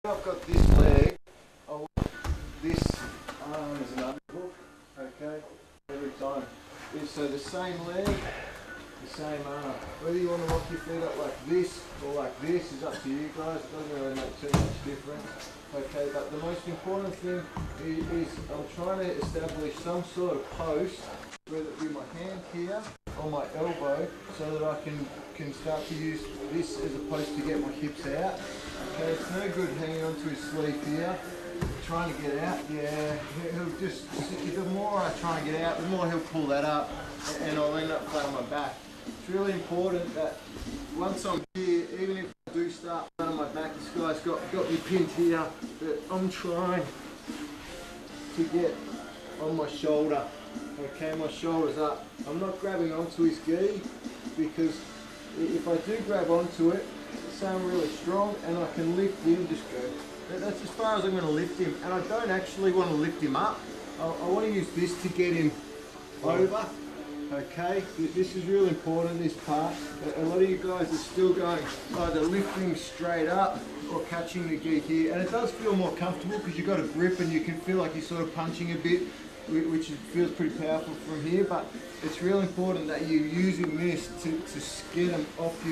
I've got this leg, I want this arm as an underhook, okay, every time. So the same leg, the same arm. Whether you want to lock your feet up like this or like this is up to you guys, it doesn't really make too much difference. Okay, but the most important thing is I'm trying to establish some sort of post, whether it be my hand here or my elbow, so that I can start to use this as a post to get my hips out. Okay, it's no good hanging onto his sleeve here, trying to get out. Yeah, he'll just, the more I try and get out, the more he'll pull that up and I'll end up flat on my back. It's really important that once I'm here, even if I do start flat on my back, this guy's got me pinned here, but I'm trying to get on my shoulder. Okay, my shoulder's up. I'm not grabbing onto his gi, because if I do grab onto it, say I'm really strong and I can lift him, just go. That's as far as I'm going to lift him, and I don't actually want to lift him up. I want to use this to get him over. Okay, this is really important, this part. A lot of you guys are still going either lifting straight up or catching the gi here, and it does feel more comfortable because you've got a grip and you can feel like you're sort of punching a bit, which feels pretty powerful from here. But it's really important that you're using this to get them off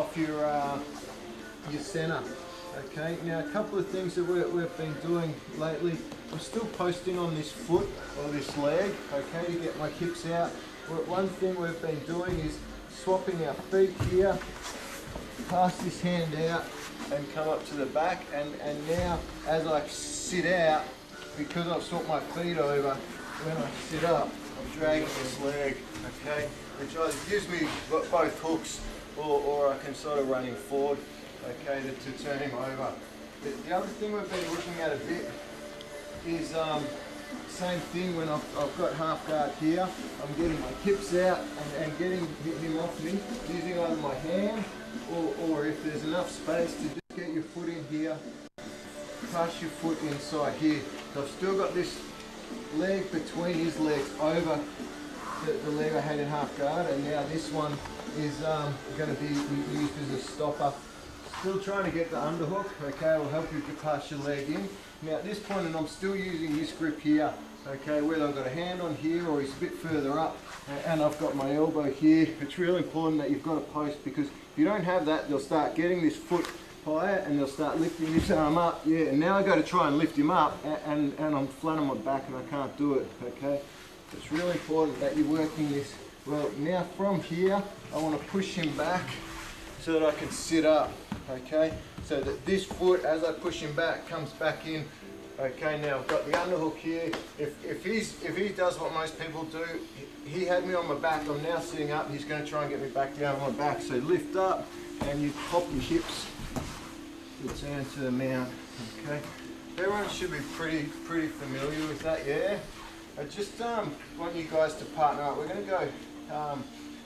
your center. Okay, now a couple of things that we've been doing lately. I'm still posting on this foot or this leg, okay, to get my hips out. One thing we've been doing is swapping our feet here, pass this hand out and come up to the back, and now as I sit out, because I've swapped my feet over, when I sit up, I'm dragging this leg, okay, which either gives me both hooks or I can sort of run him forward, okay, to turn him over. The other thing we've been looking at a bit is same thing when I've got half guard here, I'm getting my hips out and getting him off me, using either my hand or if there's enough space to just get your foot in here, pass your foot inside here. So I've still got this leg between his legs over the leg I had in half guard, and now this one is going to be used as a stopper. Still trying to get the underhook, okay, will help you to pass your leg in. Now at this point, and I'm still using this grip here, okay, whether I've got a hand on here or he's a bit further up, and I've got my elbow here. It's really important that you've got a post, because if you don't have that, they'll start getting this foot higher and they'll start lifting this arm up. Yeah, and now I go to try and lift him up and I'm flat on my back and I can't do it, okay. It's really important that you're working this. Well, now from here, I want to push him back so that I can sit up, okay? So that this foot, as I push him back, comes back in. Okay, now I've got the underhook here. If he does what most people do, he had me on my back, I'm now sitting up, he's going to try and get me back down on my back. So lift up and you pop your hips to turn to the mount, okay? Everyone should be pretty familiar with that, yeah? I just want you guys to partner up. We're going to go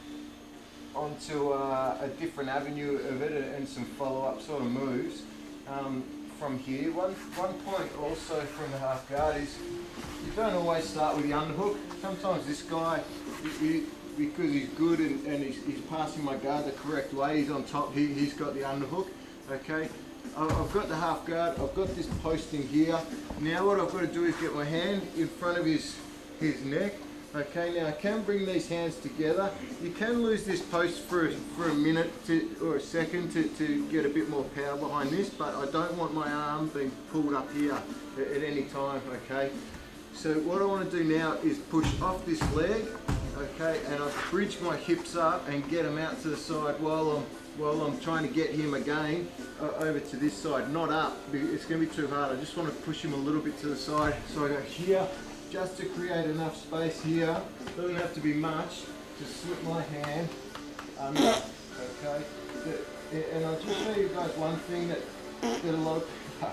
onto a different avenue of it and some follow-up sort of moves from here. One point also from the half guard is you don't always start with the underhook. Sometimes this guy, because he's good and he's passing my guard the correct way, he's on top, he's got the underhook, okay? I've got the half guard, I've got this posting here. Now what I've got to do is get my hand in front of his neck. Okay, now I can bring these hands together. You can lose this post for a minute or a second to get a bit more power behind this, but I don't want my arm being pulled up here at any time, okay? So what I want to do now is push off this leg, okay, and I bridge my hips up and get them out to the side while I'm trying to get him again over to this side, not up, it's going to be too hard. I just want to push him a little bit to the side. So I go here, just to create enough space here, doesn't have to be much, just slip my hand under, okay? And I'll just show you guys one thing that a lot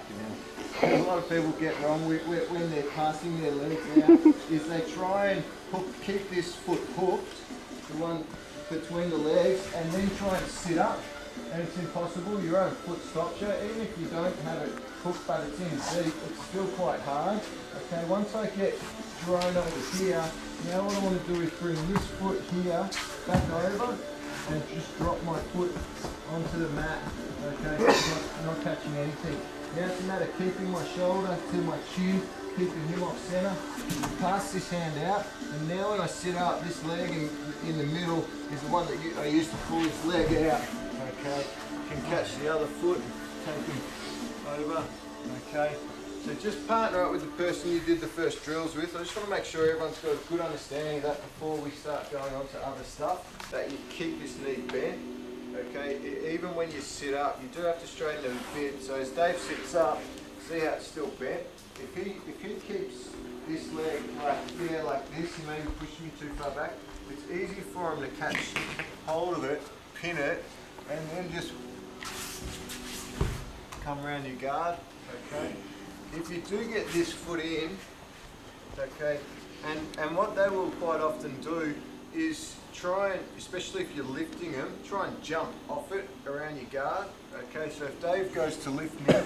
of people get wrong when they're passing their legs out, is they try and keep this foot hooked, the one between the legs, and then try and sit up, and it's impossible. Your own foot stops you. Even if you don't have it hooked but it's in deep, it's still quite hard. Okay, once I get thrown over here, now what I want to do is bring this foot here back over and just drop my foot onto the mat. Okay, not catching anything. Now it's a matter of keeping my shoulder to my chin, keeping him off centre. Pass this hand out, and now when I sit up, this leg in the middle is the one that I use to pull this leg out. Okay, can catch the other foot, take him over. Okay, so just partner up with the person you did the first drills with. I just want to make sure everyone's got a good understanding of that before we start going on to other stuff, that you keep this knee bent. Okay, even when you sit up, you do have to straighten it a bit. So as Dave sits up, see how it's still bent. If he keeps this leg like this, he may be pushing me too far back. It's easy for him to catch hold of it, pin it, and then just come around your guard. Okay. If you do get this foot in, okay, and what they will quite often do is try and, especially if you're lifting them, try and jump off it around your guard. Okay, so if Dave goes to lift me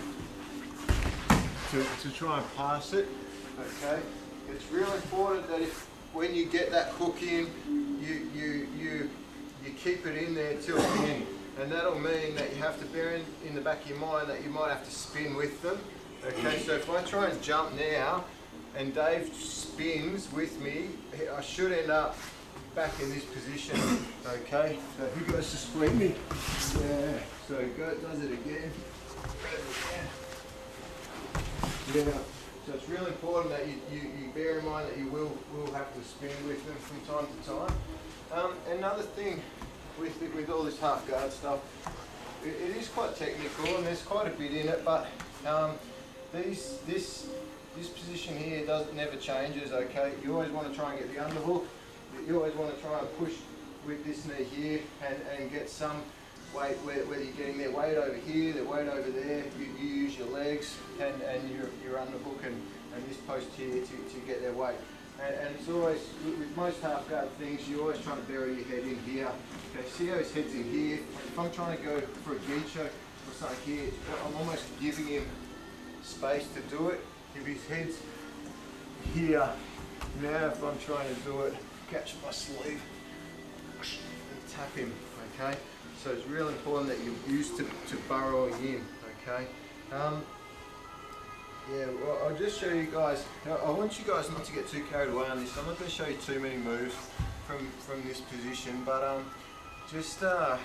to try and pass it, okay, it's real important that when you get that hook in, you keep it in there till the end, and that'll mean that you have to bear in the back of your mind that you might have to spin with them. Okay, so if I try and jump now and Dave spins with me, I should end up back in this position. Okay, so who goes to sweep me? Yeah, so does it again. Yeah, so it's really important that you bear in mind that you will have to spin with them from time to time. Another thing with all this half guard stuff, it is quite technical and there's quite a bit in it, but this position here never changes. Okay, you always want to try and get the underhook. You always want to try and push with this knee here and get some weight, whether you're getting their weight over here, their weight over there. You use your legs and your underhook and this post here to get their weight. And it's always, with most half guard things, you're always trying to bury your head in here. Okay, see how his head's in here? If I'm trying to go for a gi choke or something here, I'm almost giving him space to do it. If his head's here, now if I'm trying to do it, catch my sleeve and tap him, okay? So it's really important that you're used to burrowing in, okay? Yeah, well, I'll just show you guys. I want you guys not to get too carried away on this. I'm not going to show you too many moves from this position, but just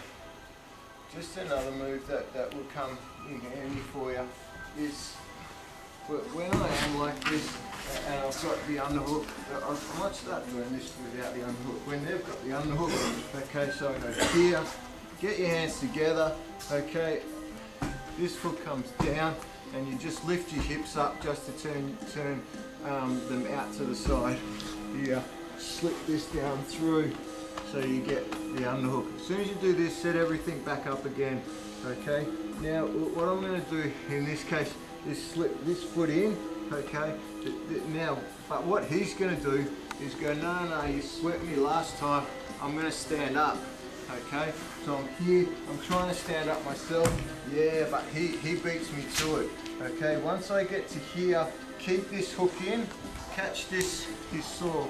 another move that will come in handy for you is when I am like this and I've got the underhook. I might start doing this without the underhook. When they've got the underhook, okay, so I go here, get your hands together, okay, this foot comes down, and you just lift your hips up just to turn them out to the side. Here, slip this down through so you get the underhook. As soon as you do this, set everything back up again. Okay. Now, what I'm going to do in this case is slip this foot in. Okay. Now, but what he's going to do is go, no, you swept me last time. I'm going to stand up. Okay, so I'm here, I'm trying to stand up myself, yeah, but he beats me to it. Okay, once I get to here, keep this hook in, catch this sore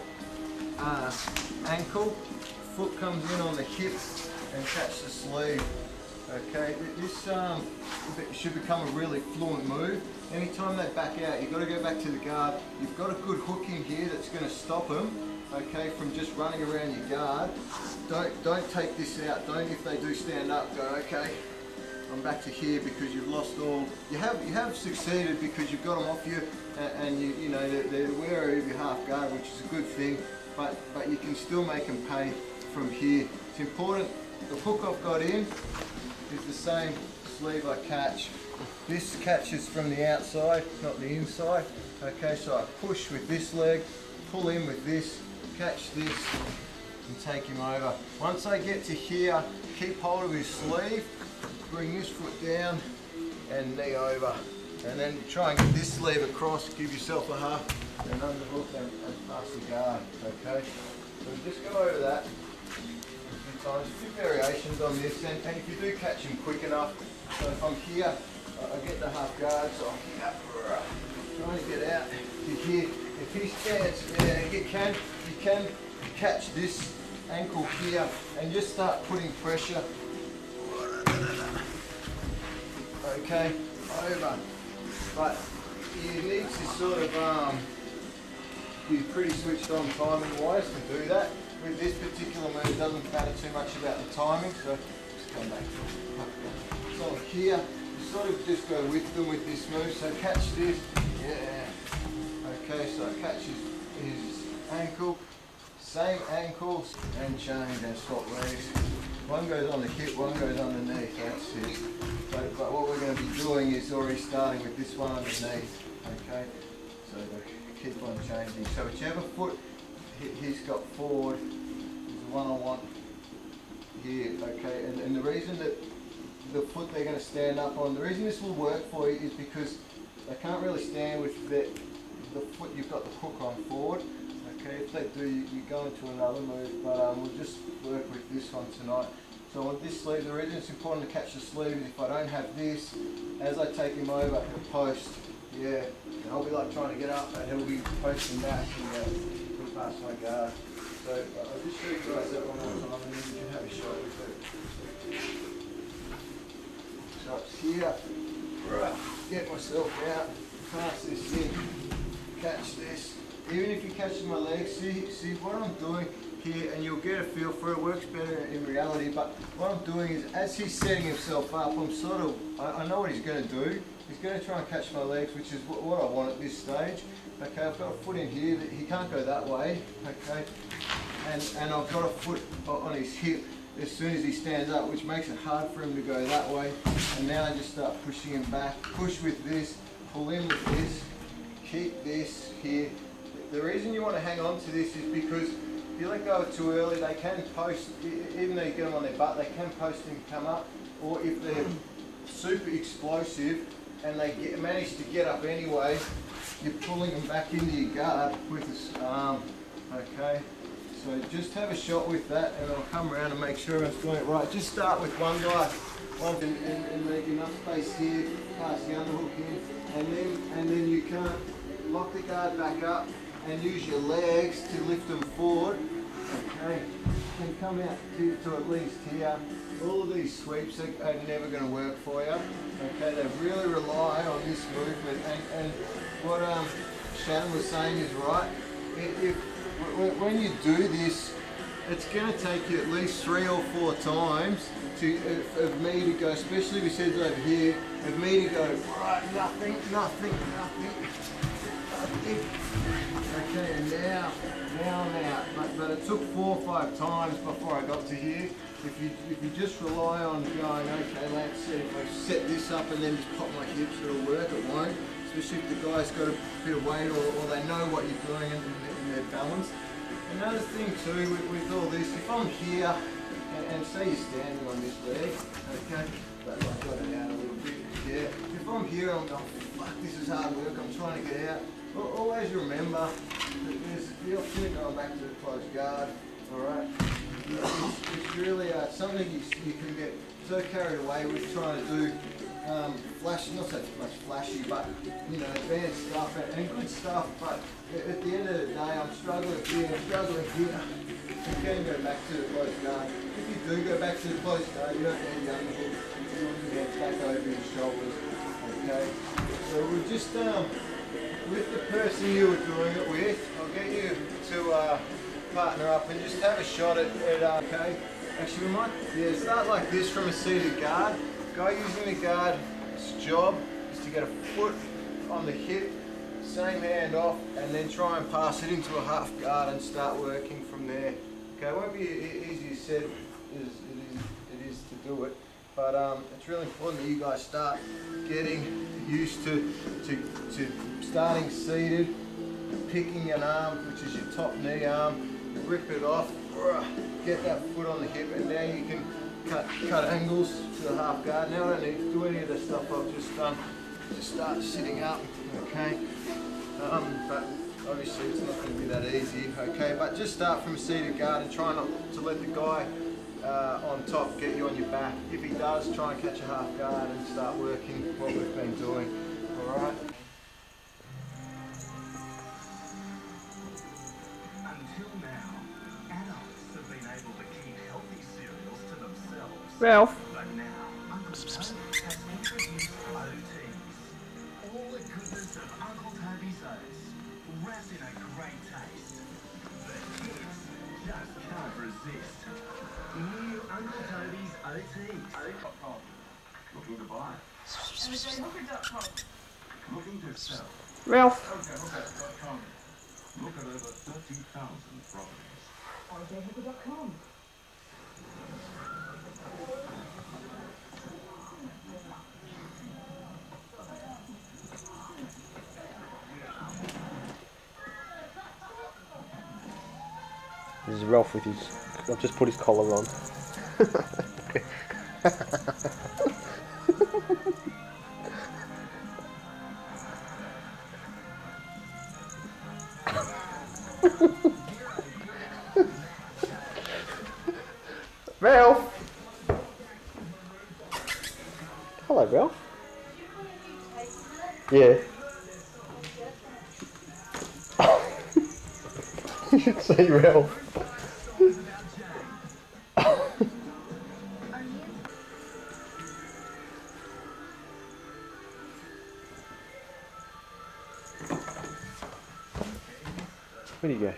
ankle, foot comes in on the hip and catch the sleeve. Okay, this should become a really fluent move. Anytime they back out, you've got to go back to the guard. You've got a good hook in here that's going to stop them, okay, from just running around your guard. Don't take this out. Don't, if they do stand up, go, okay, I'm back to here, because you've lost all. You have succeeded because you've got them off you, and you know they're aware of your half guard, which is a good thing. But you can still make them pay from here. It's important. The hook I've got in is the same sleeve I catch. This catches from the outside, not the inside. Okay, so I push with this leg, pull in with this, catch this, and take him over. Once I get to here, keep hold of his sleeve, bring this foot down, and knee over. And then try and get this sleeve across, give yourself a half, and underhook and pass the guard, okay? So just go over that a few times, a few variations on this, and if you do catch him quick enough, so if I'm here, I get the half guard, so I'm here, trying to get out to here. If he stands, yeah, you can catch this ankle here and just start putting pressure. Okay, over. but you need to sort of be pretty switched on timing wise to do that. With this particular move, it doesn't matter too much about the timing, so just come back. So here, you sort of just go with them with this move, so catch this, yeah. Okay, so catch his ankle, same ankle, and change and swap legs. One goes on the hip, one goes underneath, that's it. But what we're going to be doing is already starting with this one underneath, okay? So keep on changing. So whichever foot he's got forward is the one I want here, okay? And the reason that the foot they're going to stand up on, the reason this will work for you is because they can't really stand with the foot you've got the hook on forward. Okay, if they do, you go into another move, but we'll just work with this one tonight. So on this sleeve, the reason it's important to catch the sleeve is if I don't have this, as I take him over, he'll post, yeah, and I'll be like trying to get up and he'll be posting back and he'll pass my guard. So I'll just show you guys that one more time and then you can have a shot with it. So it's here, right, get myself out, pass this in, catch this. Even if you catch my legs, see what I'm doing here, and you'll get a feel for it. It works better in reality, but what I'm doing is, as he's setting himself up, I'm sort of, I know what he's going to do. He's going to try and catch my legs, which is what I want at this stage. Okay, I've got a foot in here, he can't go that way, okay, and I've got a foot on his hip as soon as he stands up, which makes it hard for him to go that way. And now I just start pushing him back, push with this, pull in with this, keep this here. The reason you want to hang on to this is because if you let go too early, they can post, even though you get them on their butt, they can post and come up. Or if they're super explosive and they manage to get up anyway, you're pulling them back into your guard with this arm. Okay, so just have a shot with that, and I'll come around and make sure I'm doing it right. Just start with one guy, and make enough space here, pass the underhook in, and then you can't lock the guard back up. And use your legs to lift them forward, okay, and come out to at least here. All of these sweeps are never going to work for you, okay, they really rely on this movement, and what Shannon was saying is right. When you do this, it's going to take you at least 3 or 4 times of me to go, especially if he says over here, of me to go, right, nothing. Okay, and now I'm out. But it took 4 or 5 times before I got to here. If you just rely on going, okay, let's see if I set this up and then just pop my hips, it'll work. It won't. Especially if the guy's got a bit of weight or they know what you're doing and they're balanced. Another thing too with all this, if I'm here and say you're standing on this leg, okay, but I got it out a little bit. Yeah. If I'm here, I'm going, fuck, this is hard work. I'm trying to get out. Always remember that there's the option of going back to the closed guard, alright? It's really something you can get so carried away with trying to do flash, not so much flashy, but you know, advanced stuff and good stuff, but at the end of the day, I'm struggling here, you can go back to the closed guard. If you do go back to the closed guard, you don't need the underhook, you want your hands back over your shoulders, okay? So we'll just, with the person you were doing it with, I'll get you to partner up and just have a shot at okay. Actually, we might start like this from a seated guard. Guy using the guard's job is to get a foot on the hip, same hand off, and then try and pass it into a half guard and start working from there. Okay, it won't be easy as said it is to do it. But it's really important that you guys start getting used to starting seated, picking an arm, which is your top knee arm, rip it off, get that foot on the hip, and now you can cut angles to the half guard. Now I don't need to do any of the stuff I've just done. Just start sitting up, okay? But obviously it's not going to be that easy, okay? But just start from a seated guard and try not to let the guy on top get you on your back. If he does, try and catch a half guard and start working what we've been doing. Alright? Until now, adults have been able to keep healthy cereals to themselves. Ralph. But now, Uncle Joe has introduced OTs. All of Uncle Toby's oats, wrapped in a great taste. The kids just can't resist. New Uncle Toby's Oaties. Oat.com. Looking to buy. Hooker.com. Looking to sell. Ralph. Hooker.com. Look at over 30,000 properties. RJHooker.com. This is Ralph with his... I've just put his collar on. Ralph! Hello, Ralph. Yeah. You should see Ralph. Where'd he go?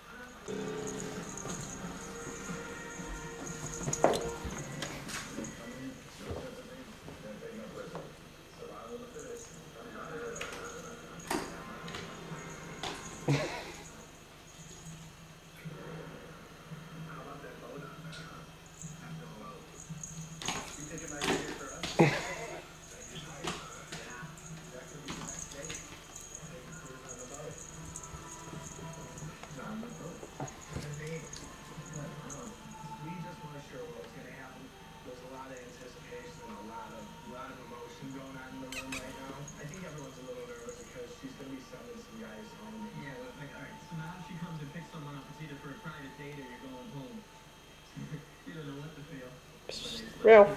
Ralph.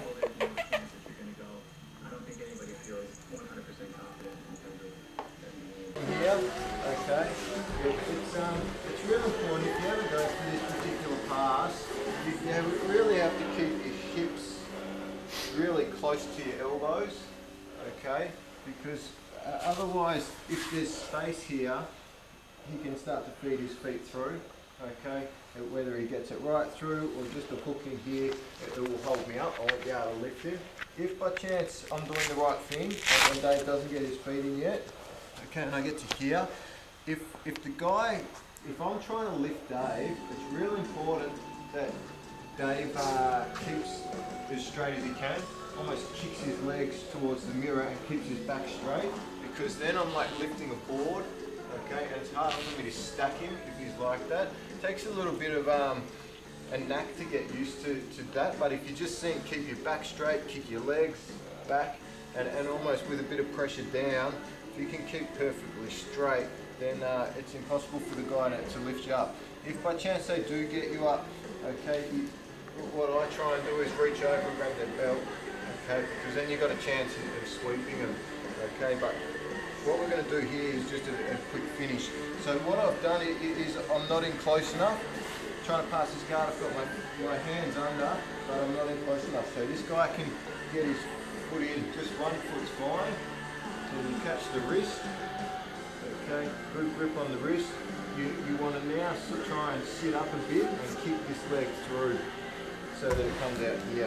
Yeah, okay. It's really important if you ever go through this particular pass, you really have to keep your hips really close to your elbows, okay? Because otherwise, if there's space here, he can start to feed his feet through, okay? Whether he gets it right through or just a hook in here, it will hold me up. I won't be able to lift him. If by chance I'm doing the right thing and Dave doesn't get his feet in yet, okay, and I get to here, if I'm trying to lift Dave, it's really important that Dave keeps as straight as he can, almost kicks his legs towards the mirror and keeps his back straight, because then I'm like lifting a board, okay, and it's harder for me to stack him if he's like that. It takes a little bit of a knack to get used to that, but if you just keep your back straight, kick your legs back, and almost with a bit of pressure down, if you can keep perfectly straight, then it's impossible for the guy to lift you up. If by chance they do get you up, okay, what I try and do is reach over and grab their belt, okay, because then you've got a chance of sweeping them, okay, but what we're going to do here is just a quick finish. So what I've done is I'm not in close enough, trying to pass this guard, I've got my hands under, but I'm not in close enough. So this guy can get his foot in, just one foot's fine. So you catch the wrist, okay, good grip on the wrist. You want to now try and sit up a bit and kick this leg through so that it comes out here.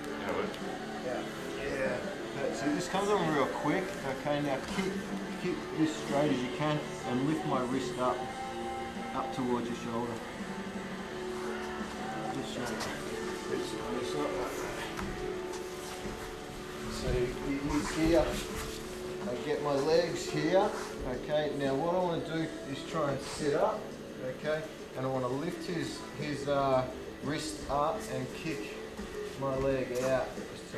Yeah. So this comes on real quick. Okay, now keep this straight as you can and lift my wrist up towards your shoulder. Just show it. It's not like that. So he's here. I get my legs here. Okay, now what I want to do is try and sit up. Okay, and I want to lift his wrist up and kick my leg out.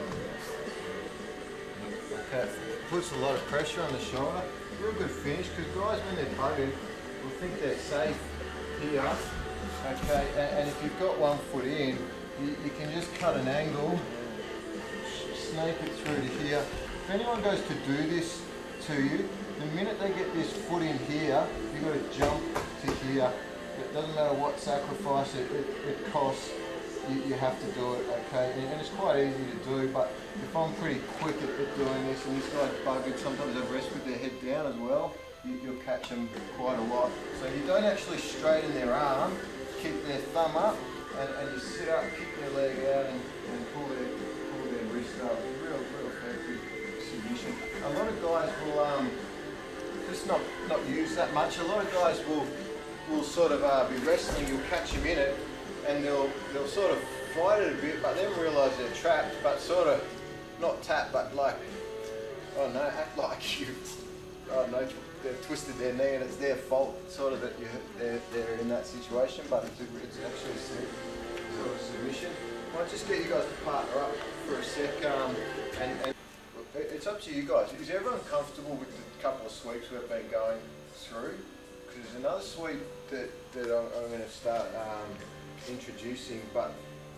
Okay, puts a lot of pressure on the shoulder. Real good finish, because guys when they're bugging will think they're safe here. Okay, and if you've got one foot in, you can just cut an angle, snake it through to here. If anyone goes to do this to you, the minute they get this foot in here, you've got to jump to here. It doesn't matter what sacrifice it costs, you have to do it, okay? And it's quite easy to do, but if I'm pretty quick at doing this, and this guy's buggered, sometimes they rest with their head down as well, you'll catch them quite a lot. So you don't actually straighten their arm, keep their thumb up, and you sit up, kick their leg out, and pull their wrist up. Real effective submission. A lot of guys will just not use that much. A lot of guys will sort of be wrestling. You'll catch them in it, and they'll sort of fight it a bit, but then realise they're trapped. But sort of not tap, but like, oh no, act like you, oh no, they've twisted their knee and it's their fault, sort of that they're in that situation. But it's actually a sort of submission. I'll just get you guys to partner up for a sec, and it's up to you guys. Is everyone comfortable with the couple of sweeps we've been going through? Because there's another sweep that I'm going to start introducing, but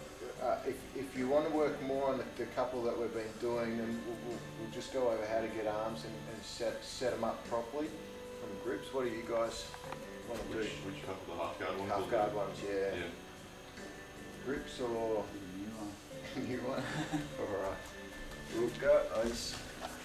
if you want to work more on the couple that we've been doing, then we'll just go over how to get arms and set them up properly from grips. What do you guys want to do? Which couple, the half guard ones? Half guard ones, yeah. Grips or new one? Alright. We'll go those.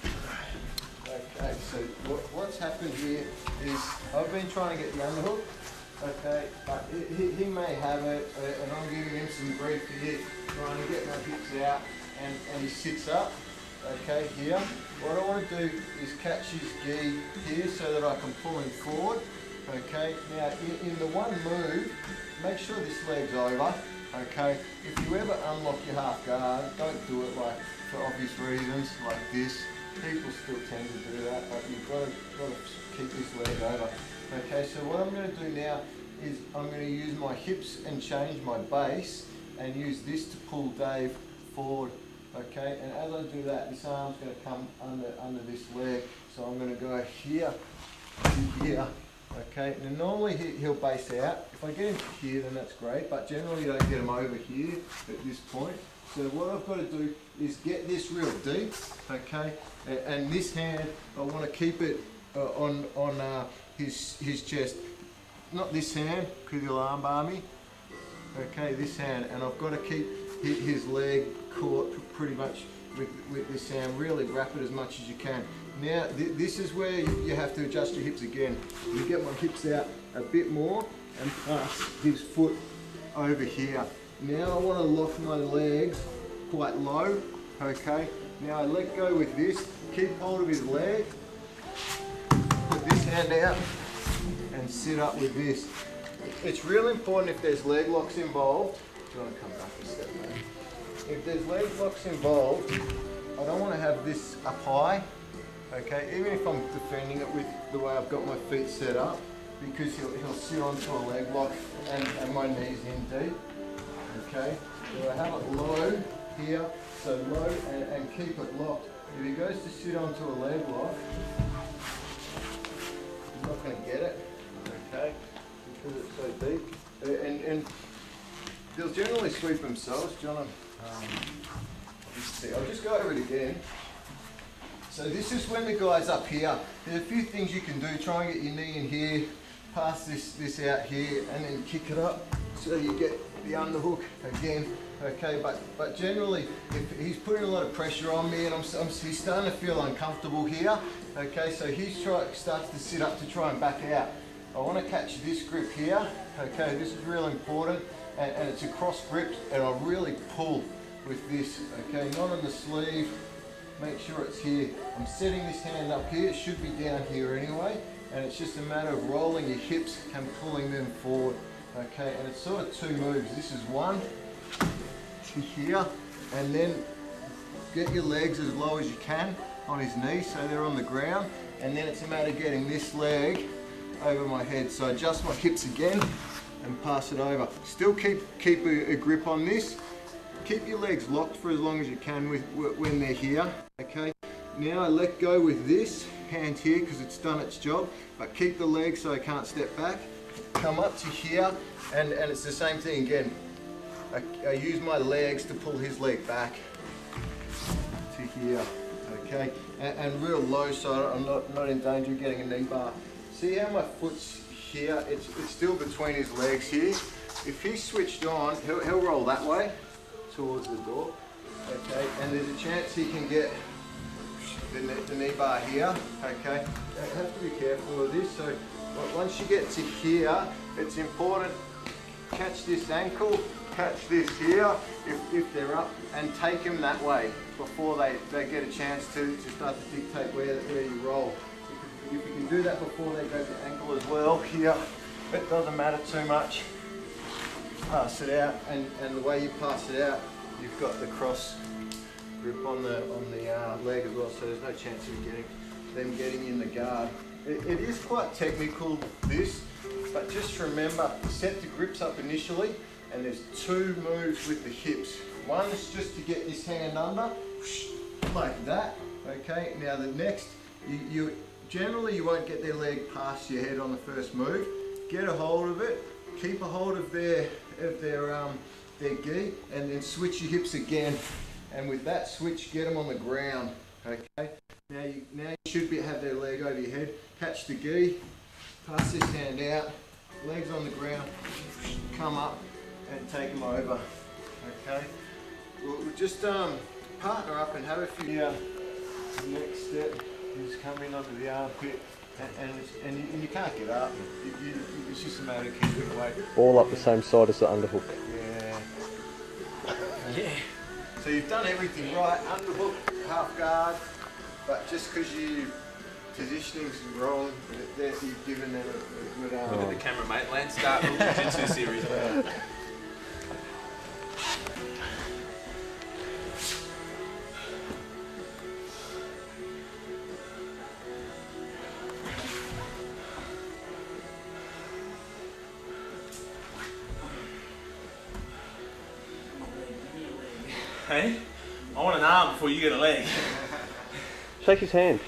Okay, so what's happened here is I've been trying to get the underhook, okay, but he may have it, and I'm giving him some grief here, trying to get my hips out, and he sits up, okay, here. What I want to do is catch his gi here so that I can pull him forward, okay. Now, in the one move, make sure this leg's over, okay. If you ever unlock your half guard, don't do it like, for obvious reasons, like this. People still tend to do that, but you've got to keep this leg over. Okay, so what I'm going to do now is I'm going to use my hips and change my base and use this to pull Dave forward. Okay, and as I do that, this arm's going to come under this leg. So I'm going to go here to here. Okay, now normally he'll base out. If I get him to here, then that's great, but generally you don't get him over here at this point. So what I've got to do is get this real deep, okay, and this hand, I want to keep it on his chest. Not this hand, because he'll armbar me, okay, this hand, and I've got to keep his leg caught pretty much with this hand, really wrap it as much as you can. Now, this is where you have to adjust your hips again. You get my hips out a bit more and pass his foot over here. Now I want to lock my legs quite low, okay? Now I let go with this, keep hold of his leg, put this hand out and sit up with this. It's real important if there's leg locks involved. Do you want to come back a step, mate? If there's leg locks involved, I don't want to have this up high, okay? Even if I'm defending it with the way I've got my feet set up, because he'll sit onto a leg lock and my knee's in deep. Okay, so I have it low here, so low and keep it locked. If he goes to sit onto a leg lock, he's not going to get it, okay, because it's so deep. And they'll generally sweep themselves. John, I'll just go over it again. So this is when the guy's up here. There's a few things you can do. Try and get your knee in here, pass this out here, and then kick it up so you get the underhook again, okay, but generally if he's putting a lot of pressure on me and he's starting to feel uncomfortable here, okay, so he starts to sit up to try and back out. I want to catch this grip here, okay, this is real important, and it's a cross grip, and I really pull with this, okay, not on the sleeve, make sure it's here. I'm setting this hand up here, it should be down here anyway, and it's just a matter of rolling your hips and pulling them forward. Okay, and it's sort of two moves. This is one to here, and then get your legs as low as you can on his knees so they're on the ground, and then it's a matter of getting this leg over my head. So adjust my hips again and pass it over. Still keep a grip on this. Keep your legs locked for as long as you can when they're here. Okay, now I let go with this hand here because it's done its job, but keep the legs so I can't step back. Come up to here, and it's the same thing again. I use my legs to pull his leg back to here, okay, and real low so I'm not in danger of getting a knee bar. See how my foot's here? It's still between his legs here. if he's switched on, he'll roll that way towards the door. Okay, and there's a chance he can get the knee bar here. Okay, you have to be careful of this. So once you get to here, it's important, catch this ankle, catch this here if they're up, and take them that way before they get a chance to start to dictate where you roll. If you can do that before they go to ankle as well, here, it doesn't matter too much. Pass it out, and the way you pass it out, you've got the cross grip on the leg as well, so there's no chance of them getting in the guard. It is quite technical, this, but just remember, set the grips up initially, and there's two moves with the hips. One is just to get this hand under, like that. Okay, now the next, you generally you won't get their leg past your head on the first move. Get a hold of it, keep a hold of their gi, and then switch your hips again. And with that switch, get them on the ground. Okay. Now you should have their leg over your head. Catch the gi, pass this hand out, legs on the ground, come up and take them over. Okay. We'll just partner up and have a few. The next step is come in onto the armpit, and you can't get up. It's just a matter of keeping weight. All up the same side as the underhook. Yeah. Yeah. So you've done everything right. Underhook, half guard, but just because you positioning's wrong, you've given them a good arm. Look at the camera, mate. Lance start the Jiu-Jitsu series. Hey, I want an arm before you get a leg. Shake his hand.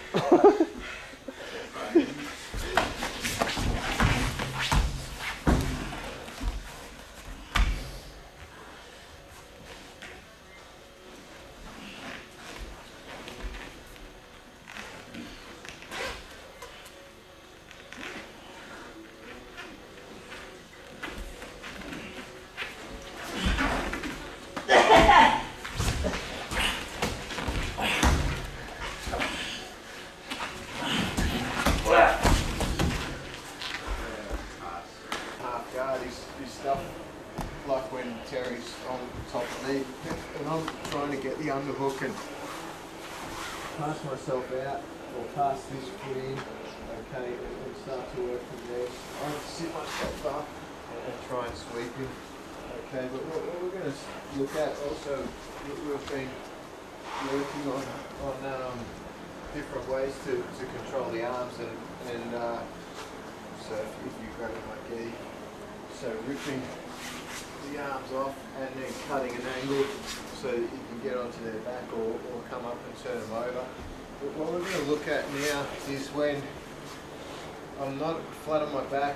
Stuff like when Terry's on top of me and I'm trying to get the underhook and pass myself out or pass this foot in, okay, and start to work from there. I sit myself up and try and sweep him, okay, but what we're going to look at also, we've been working on different ways to control the arms and so if you grab my gi, so ripping the arms off and then cutting an angle so that you can get onto their back or come up and turn them over. But what we're going to look at now is when I'm not flat on my back,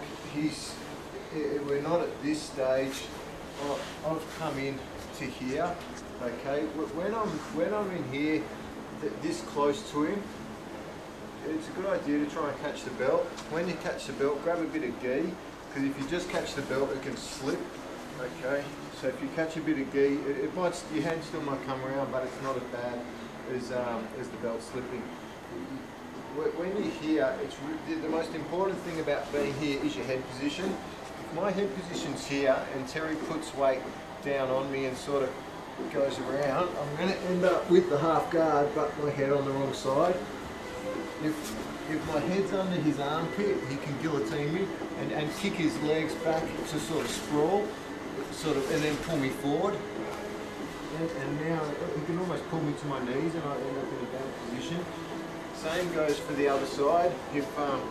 we're not at this stage. I've come in to here, okay? When I'm in here, this close to him, it's a good idea to try and catch the belt. When you catch the belt, grab a bit of gi. Because if you just catch the belt, it can slip, okay? So if you catch a bit of gi, your hand still might come around, but it's not as bad as the belt slipping. When you're here, the most important thing about being here is your head position. If my head position's here and Terry puts weight down on me and sort of goes around, I'm going to end up with the half guard, but my head on the wrong side. If my head's under his armpit, he can guillotine me and kick his legs back to sort of sprawl, and then pull me forward. And now he can almost pull me to my knees and I end up in a bad position. Same goes for the other side. If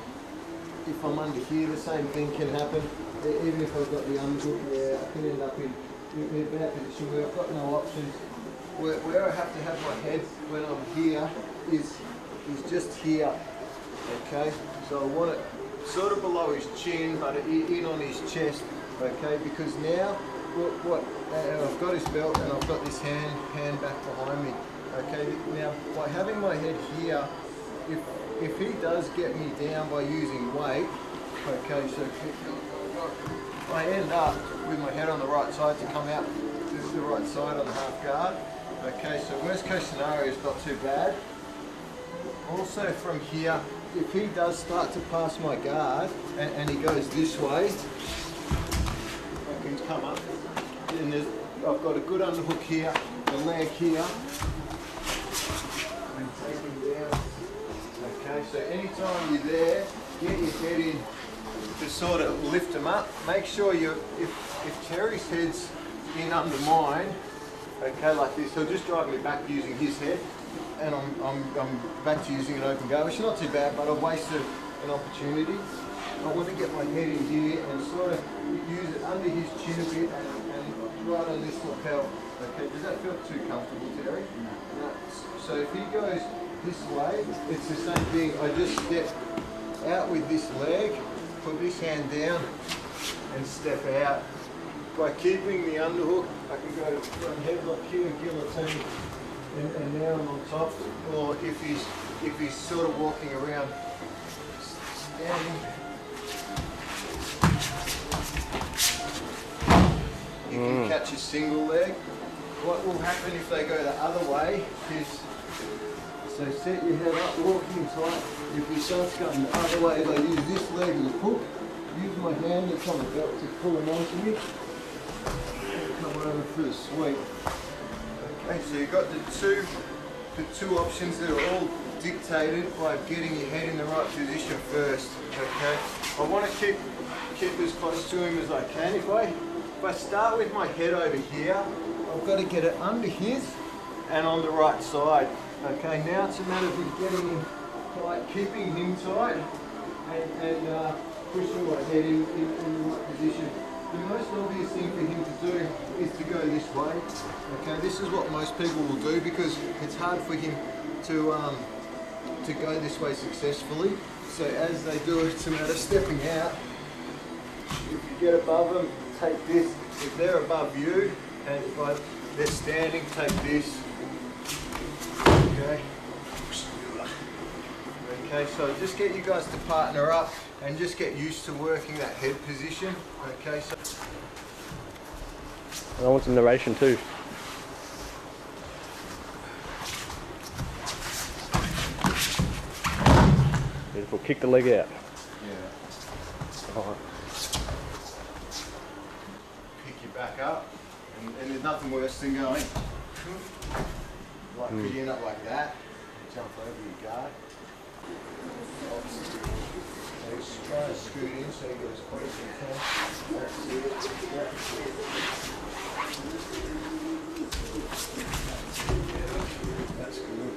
I'm under here, the same thing can happen. Even if I've got the underhook there, I can end up in a bad position where I've got no options. Where I have to have my head when I'm here is just here. Okay, so I want it sort of below his chin, but in on his chest. Okay, because now I've got his belt and I've got this hand back behind me. Okay, now by having my head here, if he does get me down by using weight, okay, so I end up with my head on the right side to come out the right side on the half guard. Okay, so worst case scenario is not too bad. Also from here, if he does start to pass my guard and he goes this way, I can come up and I've got a good underhook here, the leg here, and take him down. Okay, so anytime you're there, get your head in to sort of lift him up. Make sure if Terry's head's in under mine, okay, like this, he'll just drive me back using his head, and I'm back to using an open go, which is not too bad, but I've wasted an opportunity. I want to get my head in here and sort of use it under his chin a bit and right on this lapel. Okay, does that feel too comfortable, Terry? No. So if he goes this way, it's the same thing. I just step out with this leg, put this hand down and step out. By keeping the underhook, I can go from headlock here and guillotine, and now I'm on top. Or if he's sort of walking around, standing, you can catch a single leg. What will happen if they go the other way is, so set your head up, walking tight. If he starts going the other way, I use this leg as a hook. Use my hand that's on the belt to pull him onto me. Come over for the sweep. Okay, so you've got the two options that are all dictated by getting your head in the right position first. Okay, I want to keep as close to him as I can. If I start with my head over here, I've got to get it under his and on the right side. Okay, now it's a matter of getting him tight, keeping him tight, and pushing my head in the right position. The most obvious thing for him to do is to go this way. Okay, this is what most people will do because it's hard for him to go this way successfully. So as they do it, it's a matter of stepping out. If you get above them, take this. If they're above you, and if they're standing, take this. Okay. Okay, so just get you guys to partner up and just get used to working that head position. Okay, so I want some narration too. Beautiful. Kick the leg out. yeah, Alright. pick you back up, and there's nothing worse than going like picking up like that, jump over your guard. So just try to scoot in so you get as close as you can. That's it. That's good.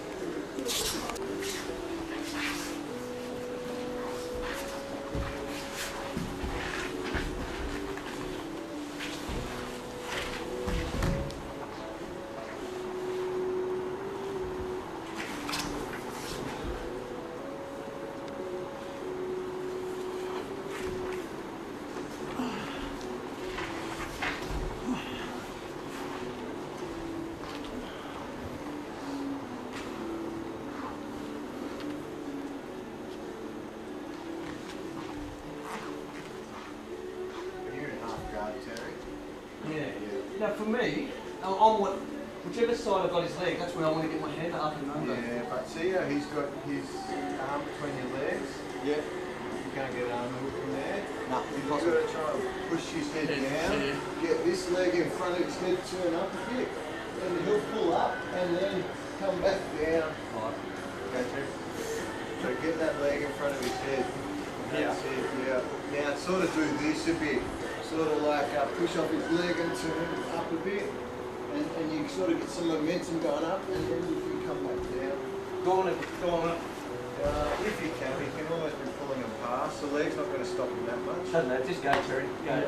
Yeah. Now for me, on whichever side I've got his leg, that's where I want to get my head up and under. Yeah, but see how he's got his arm between your legs? Yeah. You can't get an arm from there. No, You've got to try and push his head down, get this leg in front of his head, turn up a bit, and he'll pull up and then come back down. Right. Okay, so get that leg in front of his head. That's it, yeah. Now sort of do this a bit. Sort of like push off his leg and turn up a bit, and you sort of get some momentum going up, and then you can come back down. Go on it. If you can always be pulling him past. The leg's not going to stop him that much. Doesn't matter, just go, Terry. Go.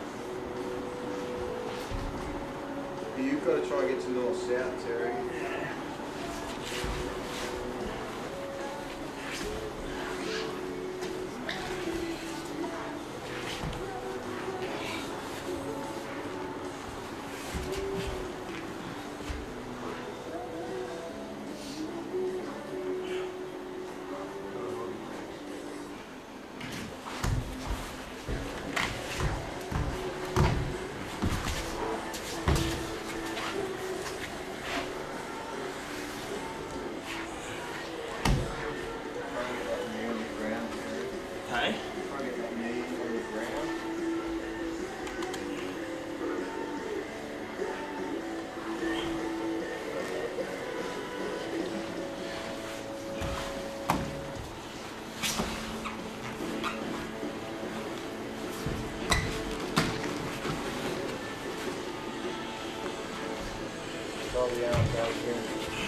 You've got to try and get to north-south, Terry. Okay. Try to get that knee on the ground. Roll the arms out again.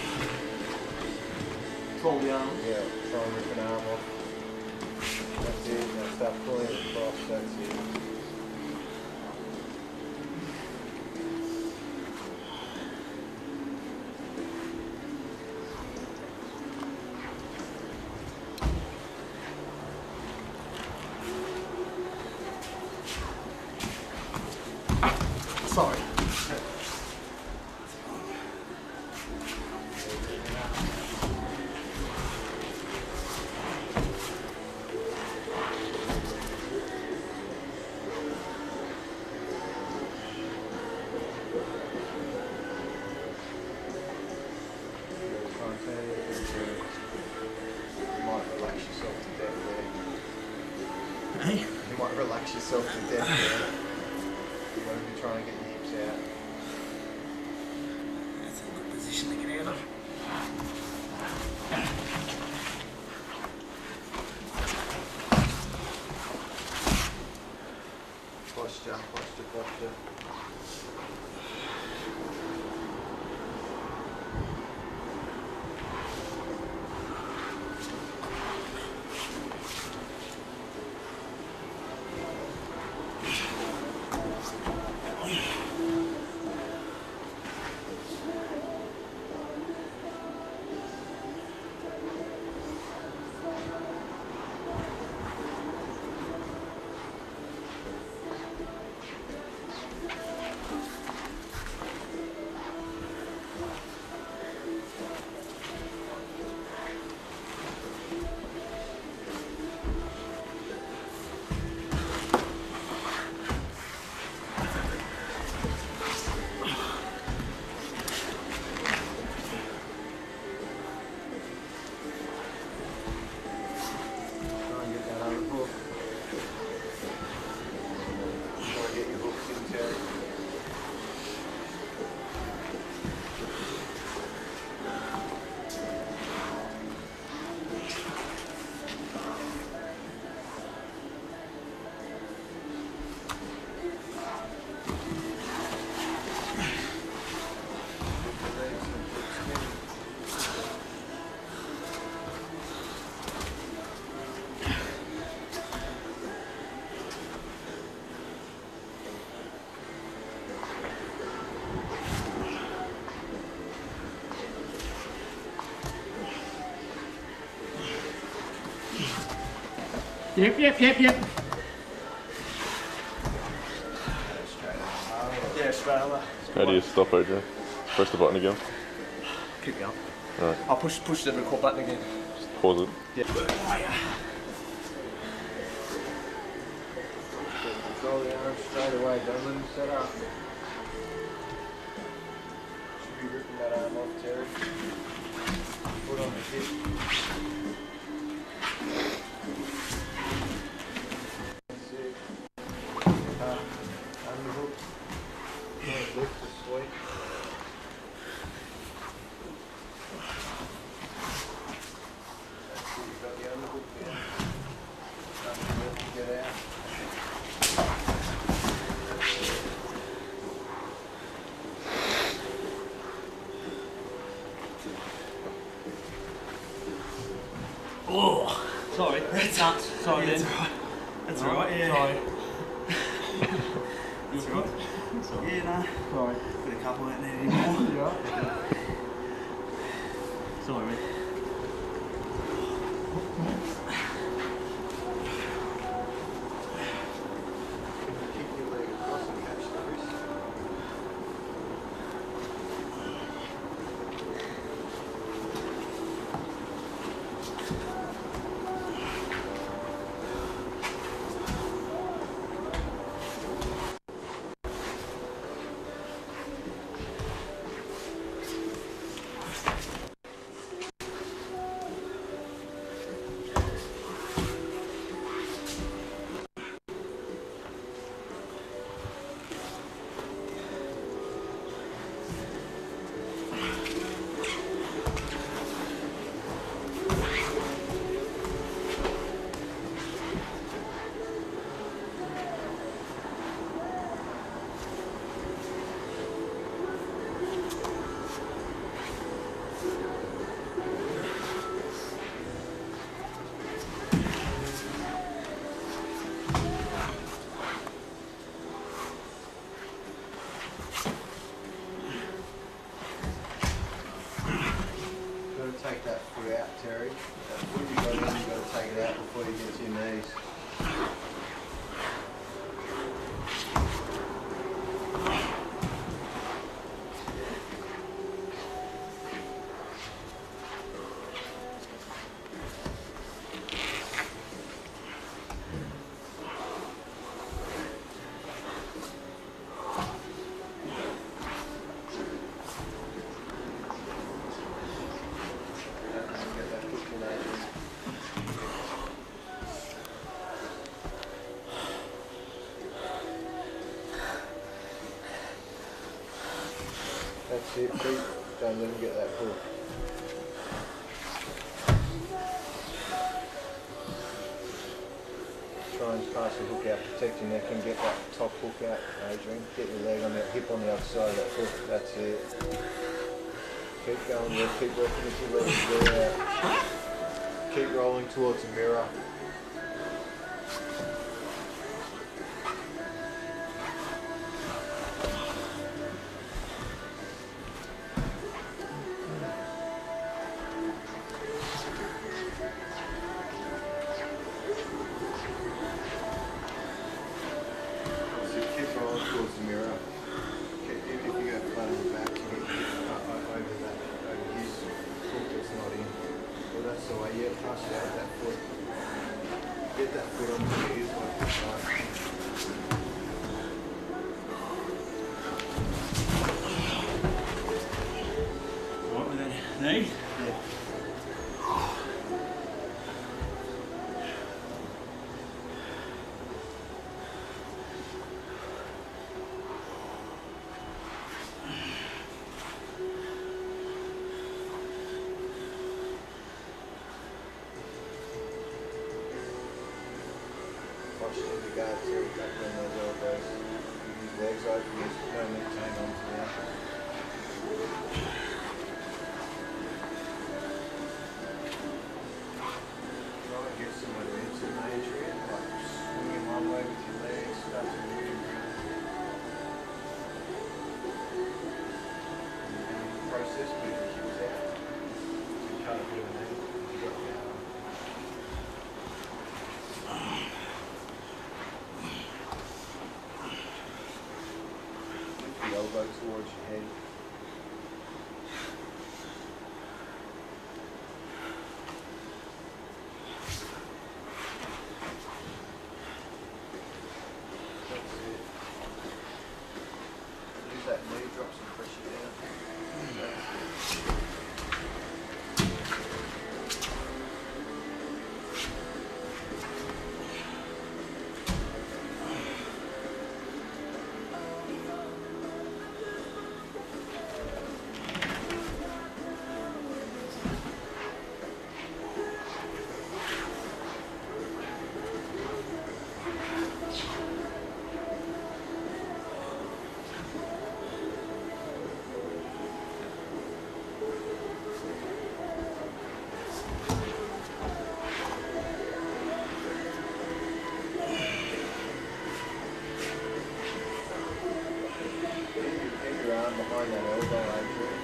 Pull the arm. Yeah, try and rip an arm off. That's it. Now start pulling it across. That's it. Sorry. You might relax yourself to death there. Hey? You might relax yourself to death there. You want to be trying to get your hips out. That's a good position to get out of. Posture, posture, posture. Try and get that other hook. Try and get your hooks in, Terry. Yep. Straight up. Yeah, straight over. How do you stop, Adrian? Press the button again. Keep going. Alright, I'll push the record button again. just pause it. Control the arms straight away, don't let him set up. Should be ripping that arm off, Terry. Put on the hip. That's it. Underhook. Don't lift the sweep. That's it, you've got the underhook there. Underhook, get out. Oh, Sorry. that's nuts. Sorry, That's then. alright. That's alright, yeah. Sorry. That's alright. Yeah, no. Sorry. Got a couple out there anymore. Yeah. Sorry, mate. Keep your leg across and catch the wrist. knees. Get that hook in, Adrian. That's it, Pete. Don't let him get that hook. Try and pass the hook out, protect your neck and get that top hook out, Adrian. Get your leg on that hip on the other side of that hook. That's it. Keep going there, keep working with your legs there. Keep rolling towards the mirror. So keep rolling towards the mirror. Even if you go flat on the back, you get over his foot that's not in. Well, that's the way. Yeah, pass it out that foot. Get that foot on the ears like this. What with that knee? Yeah. Watch the guard too, back on those elbows. Keep his legs open, there's no need to hang on to that. Try and get some momentum, Adrian, like swinging one way with your legs, start to move around. Process, move your hips out. So you cut a bit of an angle, you got the arm. Lift the elbow towards your head. That's it. Use that knee, drop some pressure down. That's it. Get your arm behind that elbow, Adrian.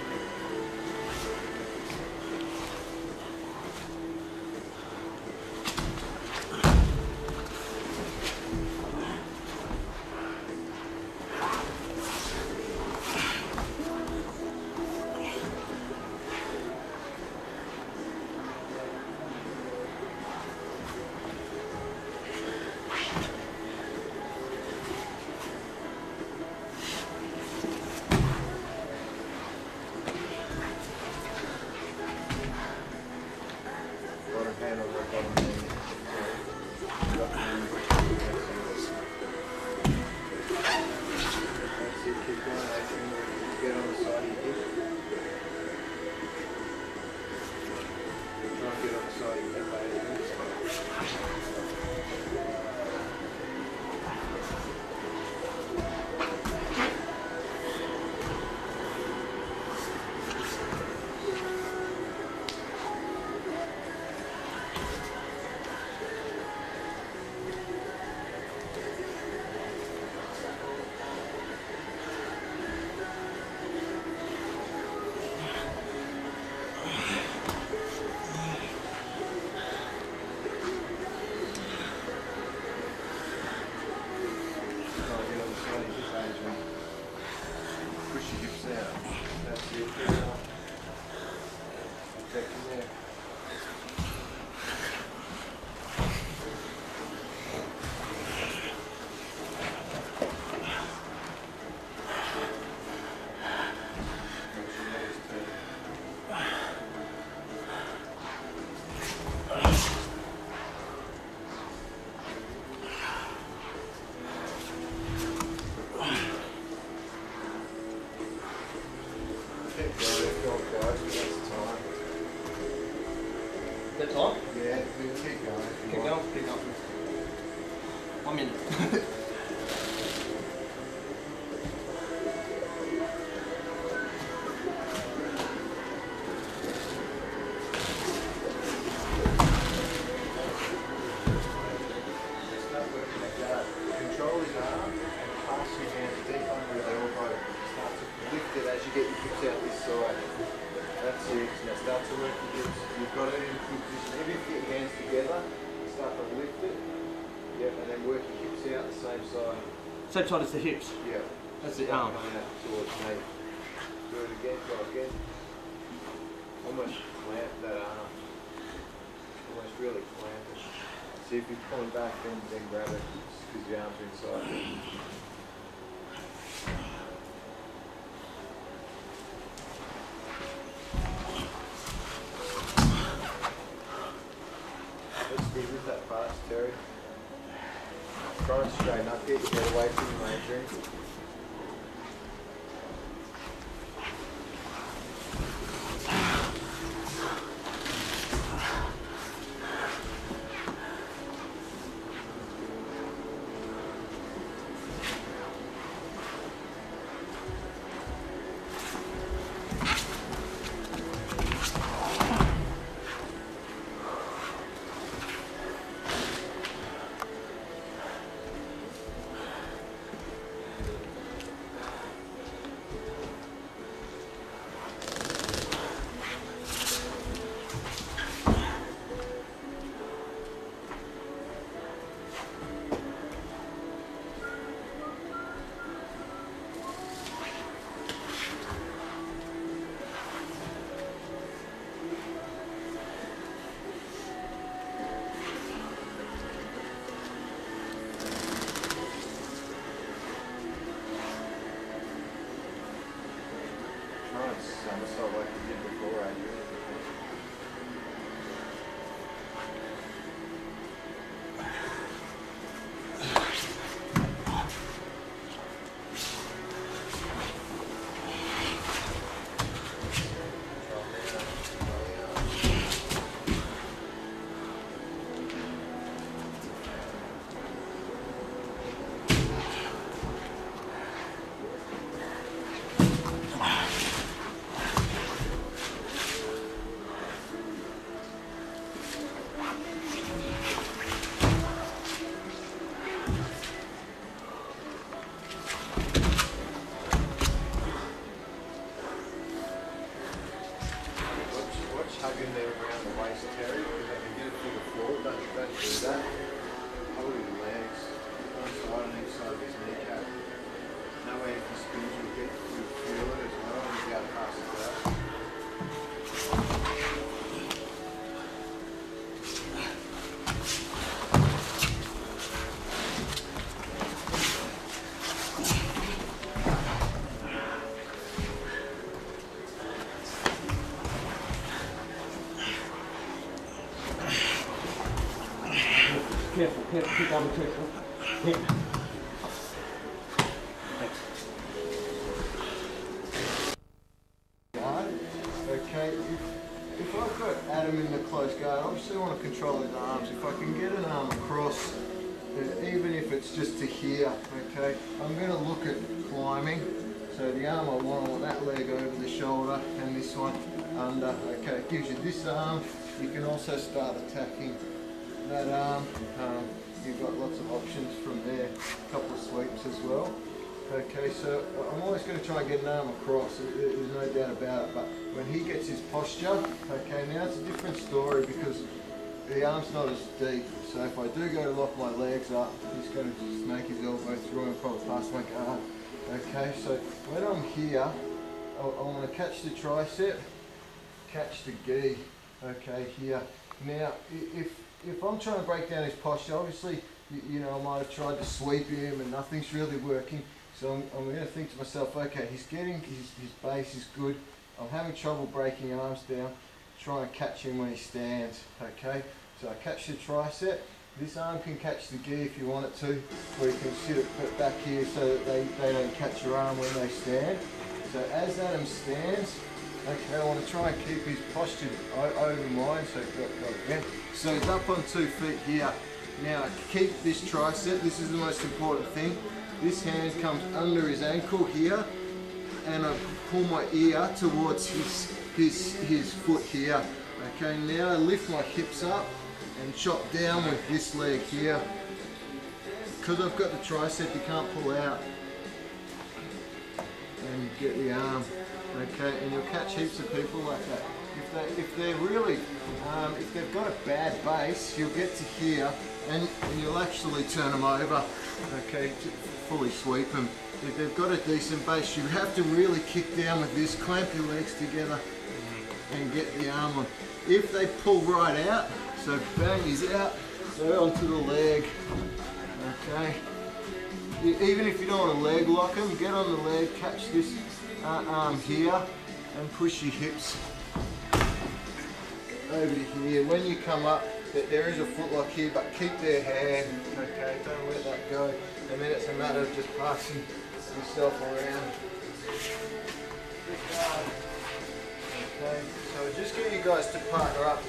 protection there. Keep going, guys, that's time. That time? Yeah, keep going. Keep going, keep going. I'm in. Start working like that. Control his arm and pass your hands deep under his elbow. Start to lift it as you get your hips out this side. That's it. Now start to work your hips. You've got it in a good position. If you get your hands together, start to lift it. Yep, and then work your hips out the same side. Same side as the hips. Yeah. That's the Start arm. coming out towards me. Do it again, go again. Almost clamp that arm. Almost really clamp it. See if you're pulling back, then grab it, because the arms are inside. Let's be with that fast, Terry. Try and straighten up, get your head away from the main ring. Somersault like you did before, Adrian. Hugging there around the waist, Terry, because I can get it through the floor. Don't do that. Hold your legs, one side on each side of his kneecap. That way if he spins, you'll feel it as well, and you'll be able to pass it out. Careful, careful, keep on careful. Yeah. Thanks. Okay, if I've got Adam in the close guard, obviously I want to control his arms. If I can get an arm across, even if it's just to here, okay, I'm going to look at climbing. So the arm I want that leg over the shoulder and this one under. Okay, it gives you this arm. You can also start attacking that arm. You've got lots of options from there, a couple of sweeps as well. Okay, so I'm always going to try and get an arm across, there's no doubt about it, but when he gets his posture, okay, now it's a different story because the arm's not as deep, so if I do go to lock my legs up, he's going to just make his elbow through and probably pass my guard. Okay, so when I'm here, I want to catch the tricep, catch the gi, okay, here. Now, if I'm trying to break down his posture, obviously, you know, I might have tried to sweep him and nothing's really working. So I'm going to think to myself, okay, he's getting, his base is good. I'm having trouble breaking arms down. Try and catch him when he stands, okay? So I catch the tricep. This arm can catch the gi if you want it to, or you can sit it back here so that they don't catch your arm when they stand. So as Adam stands, okay, I want to try and keep his posture over mine, so he's up on 2 feet here. Now keep this tricep, this is the most important thing. This hand comes under his ankle here, and I pull my ear towards his foot here. Okay, now I lift my hips up and chop down with this leg here. Because I've got the tricep, you can't pull out. And get the arm. Okay, and you'll catch heaps of people like that. If they're really, if they've got a bad base, you'll get to here and you'll actually turn them over. Okay, to fully sweep them. If they've got a decent base, you have to really kick down with this, clamp your legs together and get the arm on. If they pull right out, so bang, he's out, so onto the leg. Okay. Even if you don't want to leg lock him, get on the leg, catch this arm here and push your hips over here. When you come up, there is a foot lock here, but keep their hand, okay, don't let that go. And then it's a matter of just passing yourself around. Okay, so just get you guys to partner up.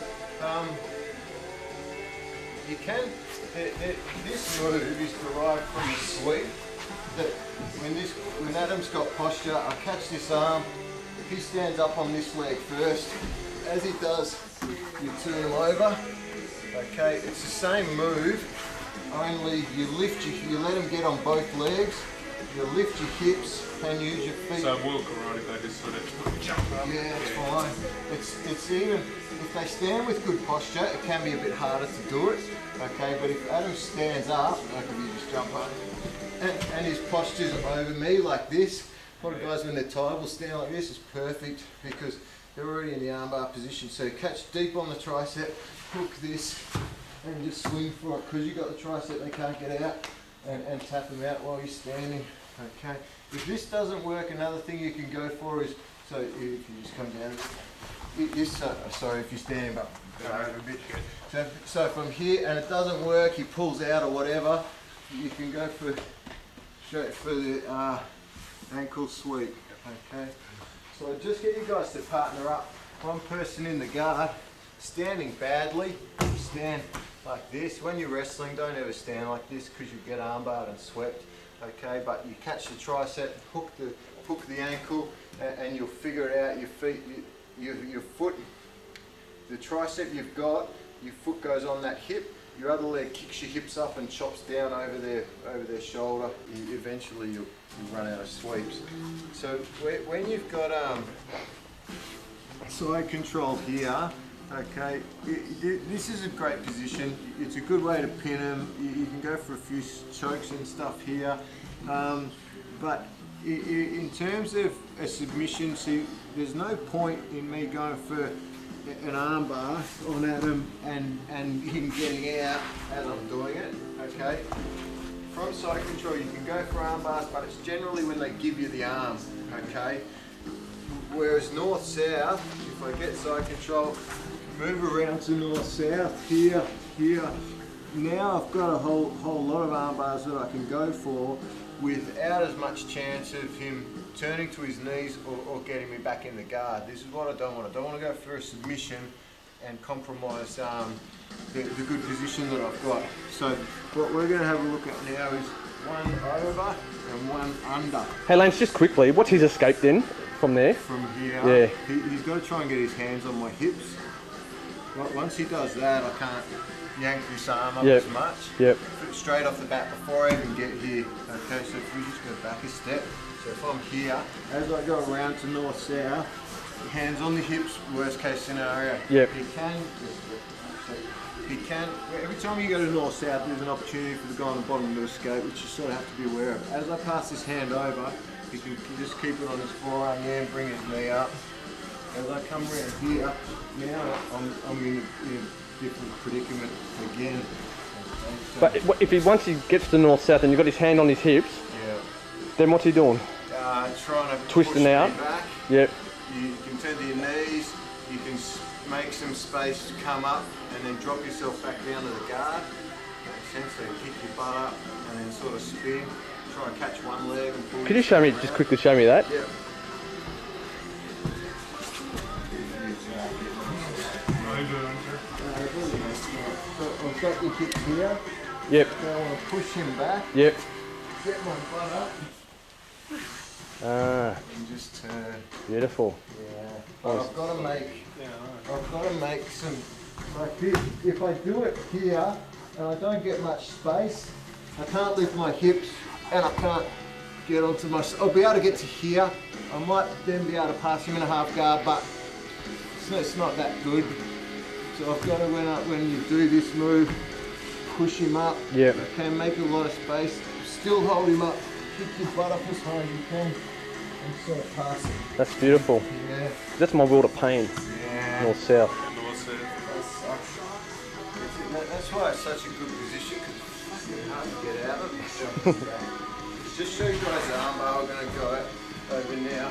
You can, this move is derived from the sweep. That when Adam's got posture, I catch this arm, he stands up on this leg first. As he does, you turn him over. Okay, it's the same move, only you let him get on both legs, you lift your hips and use your feet. So World Karate, they just sort of jump up. Yeah, it's fine. It's even, if they stand with good posture, it can be a bit harder to do it. Okay, but if Adam stands up, like if you just jump up, and his posture's over me like this, a lot of guys when they're tired will stand like this, it's perfect because they're already in the armbar position. So catch deep on the tricep, hook this, and just swing for it. Because you've got the tricep, they can't get out, and tap them out while you're standing. Okay. If this doesn't work, another thing you can go for is, so if you just come down, sorry, if you're standing up over a bit. So from here, and it doesn't work, he pulls out or whatever, you can go straight for the ankle sweep. Okay. So just get you guys to partner up. One person in the guard, standing badly, stand like this. When you're wrestling, don't ever stand like this because you get armbarred and swept. Okay, but you catch the tricep, hook the ankle, and you'll figure it out. Your feet, your foot, the tricep you've got, your foot goes on that hip. Your other leg kicks your hips up and chops down over their shoulder. Eventually you'll run out of sweeps. So when you've got side control here, okay, this is a great position. It's a good way to pin them. You can go for a few chokes and stuff here. But in terms of a submission, see, there's no point in me going for an armbar on Adam and him getting out as I'm doing it, okay? From side control you can go for arm bars, but it's generally when they give you the arm, okay? Whereas north-south, if I get side control, move around to north-south, here, here. Now I've got a whole lot of arm bars that I can go for without as much chance of him turning to his knees or getting me back in the guard. This is what I don't want. I don't want to go for a submission and compromise the good position that I've got. So what we're going to have a look at now is one over and one under. Hey Lance, just quickly, what's his escape then from there? From here, yeah. He's got to try and get his hands on my hips. Once he does that, I can't yank this arm up as much. Yep. Straight off the bat before I even get here. Okay, so if we just go back a step. So if I'm here, as I go around to north-south, hands on the hips, worst case scenario. Yep. He can, every time you go to north-south, there's an opportunity for the guy on the bottom to escape, which you sort of have to be aware of. As I pass this hand over, he can just keep it on his forearm there and bring his knee up. as I come around here, now I'm in a different predicament again. Okay, so, But once he gets to north-south and you've got his hand on his hips, yeah, then what's he doing? trying to Twisting push me out. back. Yep. You can turn to your knees, you can make some space to come up and then drop yourself back down to the guard. Essentially kick your butt up and then sort of spin. Try and catch one leg and pull Could you show me, yourself just around. quickly show me that? Yeah. So I've got the kick here. Yep. So I want to push him back, Yep. get my butt up Ah, and just turn. beautiful. Yeah. But I've got to make some, like this. If I do it here and I don't get much space, I can't lift my hips and I can't get onto my, I'll be able to get to here. I might then be able to pass him in a half guard, but it's not that good. So I've got to, when you do this move, push him up. Yep. Okay, make a lot of space. Still hold him up. Kick your butt up as high as you can and sort of pass him. That's beautiful. Yeah. That's my world of pain, Yeah. north-south. That sucks. That's why it's such a good position, because it's fucking hard to get out of it. Just show you guys the armbar. We're going to go over now.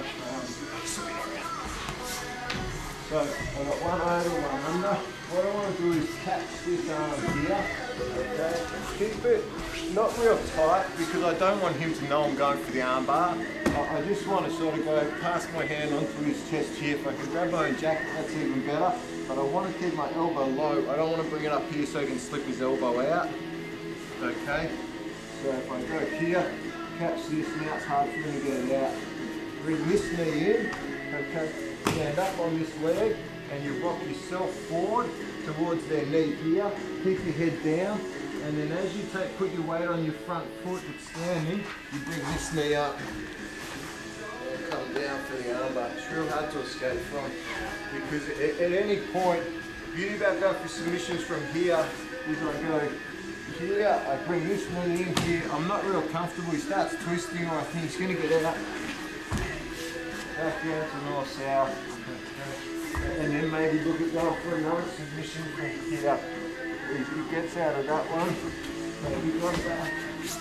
So I've got one over, one under. What I want to do is catch this arm here. Okay. Keep it not real tight because I don't want him to know I'm going for the armbar. I just want to sort of go past my hand onto his chest here. If I can grab my own jacket, that's even better. But I want to keep my elbow low. I don't want to bring it up here so he can slip his elbow out. Okay. So if I go here, catch this, now it's hard for him to get it out. Bring this knee in. Okay. Stand up on this leg and you rock yourself forward towards their knee here. Keep your head down. And then as you put your weight on your front foot that's standing, you bring this knee up and come down for the armbar. It's real hard to escape from because at any point, the beauty about going for submissions from here is I go here, I bring this knee in here. I'm not real comfortable. He starts twisting or I think he's going to get out. Back down to north-south. And then maybe look at going for another submission from here. If he gets out of that one, maybe go back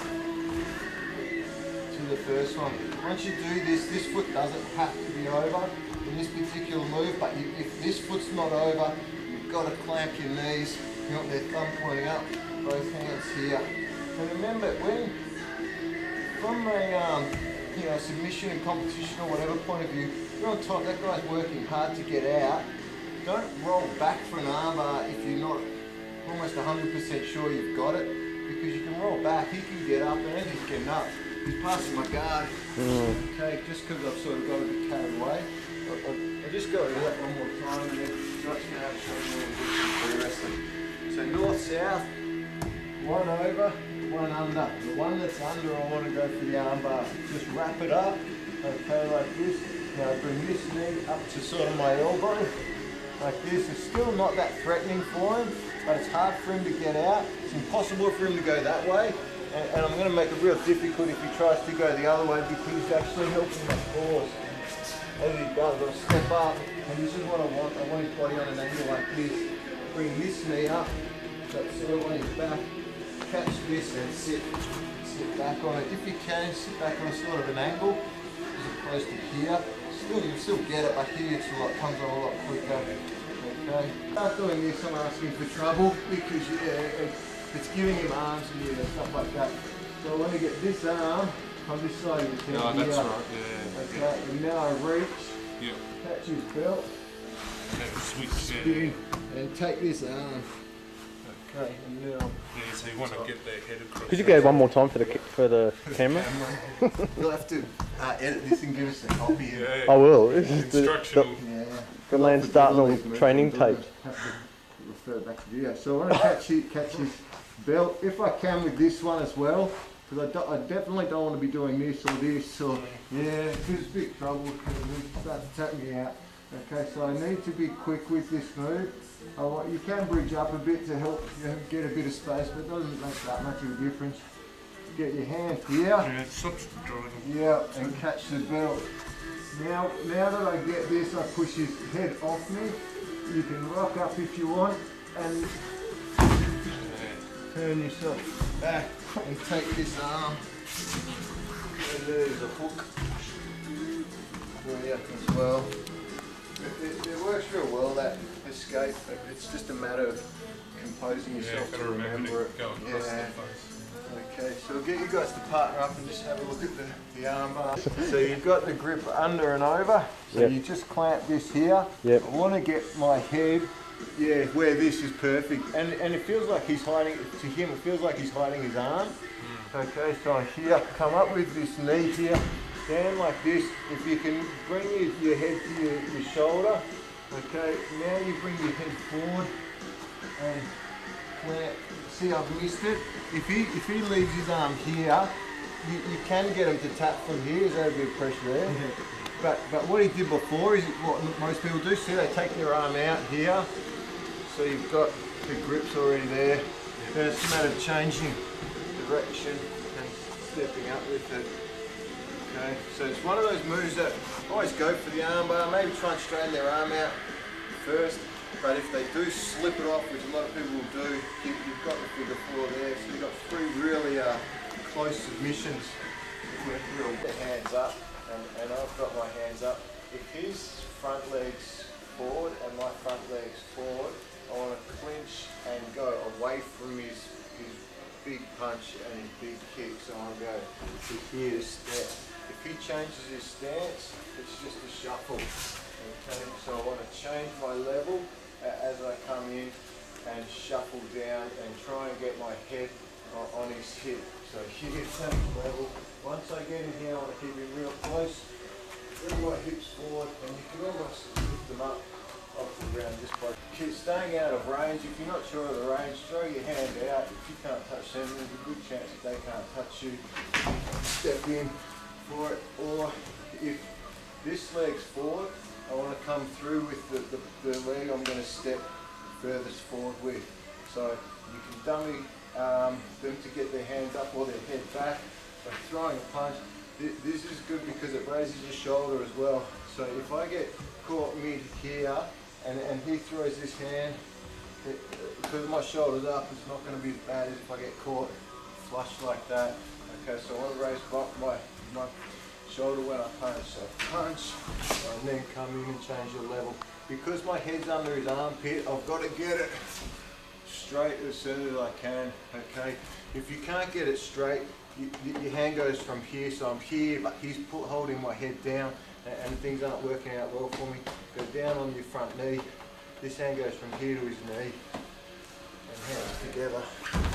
to the first one. Once you do this, this foot doesn't have to be over in this particular move, but if this foot's not over, you've got to clamp your knees. You want their thumb pointing up, both hands here. And remember, from a submission and competition or whatever point of view, you're on top, that guy's working hard to get out. Don't roll back for an armbar if you're not almost 100% sure you've got it, because you can roll back, he can get up, and as he's getting up, he's passing my guard. Okay, just because I've sort of got a bit carried away. I'll just go over that one more time and then Josh's going to have to show you what we're wrestling. So north-south, one over, one under. The one that's under, I want to go for the armbar. Just wrap it up, okay, like this. Now bring this knee up to sort of my elbow, like this. It's still not that threatening for him, but it's hard for him to get out. It's impossible for him to go that way. And I'm going to make it real difficult if he tries to go the other way because he's actually helping my cause. As he does, I'll step up, and this is what I want. I want his body on an angle like this. Bring this knee up, so it's sort of on his back. Catch this and sit back on it. If you can, sit back on a sort of an angle, as opposed to here. You still get it, but here it comes on a lot quicker. Okay. Start doing this, I'm asking for trouble because it's giving him arms and stuff like that. So I want to get this arm on this side of his head. Oh, that's here. right, yeah. Okay, and now I reach, Yep. catch his belt, Switch, yeah. spin, and take this arm. Okay, and now Yeah, so you want to get their head across. Could you go one more time for the camera? you'll have to edit this and give us a copy. Yeah, I will. This is instructional. Yeah. the land starting on training tapes. Have to refer back to the video. So I want to catch his belt if I can with this one as well, because I definitely don't want to be doing this or this or yeah, because it's big trouble because it starts to tap me out. Okay, so I need to be quick with this move. You can bridge up a bit to help get a bit of space, but it doesn't make that much of a difference. Get your hand here. Yeah, it stops the drawing. Yeah, and catch the belt. Now that I get this, I push his head off me. You can rock up if you want and turn yourself back and take this arm. And there's a hook for you as well. It works real well, that escape, but it's just a matter of composing yourself to remember it. Yeah. Okay, so I'll get you guys to partner up and just have a look at the arm bar. So you've got the grip under and over, so you just clamp this here. Yep. I want to get my head, where this is perfect. And it feels like he's hiding, to him it feels like he's hiding his arm. Okay, so here, come up with this knee here, down like this. If you can bring your head to your shoulder, okay, now you bring your head forward and clamp. See, I've missed it. If he leaves his arm here, you can get him to tap from here. There's a bit of pressure there. But what he did before is what most people do. See, they take their arm out here, so you've got the grips already there. Then it's a matter of changing direction and stepping up with it. Okay, so it's one of those moves that always go for the arm bar. Maybe try and straighten their arm out first. But if they do slip it off, which a lot of people will do, you've got the figure 4 there. So you've got 3 really close submissions. The hands up, and I've got my hands up. If his front leg's forward and my front leg's forward, I want to clinch and go away from his big punch and his big kick. So I want to go to here to step. If he changes his stance, it's just a shuffle. Okay, so I want to change my level as I come in and shuffle down and try and get my head on his hip. So here, same level. Once I get in here, I want to keep him real close. Bring my hips forward, and you can almost lift them up off the ground just by staying out of range. If you're not sure of the range, throw your hand out. If you can't touch them, there's a good chance that they can't touch you. Step in for it. Or if this leg's forward, I want to come through with the leg I'm going to step furthest forward with. So you can dummy them to get their hands up or their head back by throwing a punch. This is good because it raises your shoulder as well. So if I get caught mid here and he throws this hand, because my shoulder's up, it's not going to be as bad as if I get caught flush like that. Okay, so I want to raise my shoulder when I punch. So punch, and then come in and change your level. Because my head's under his armpit, I've got to get it straight as soon as I can. Okay, if you can't get it straight, your hand goes from here, so I'm here, but he's holding my head down, and things aren't working out well for me. Go down on your front knee. This hand goes from here to his knee, and hands together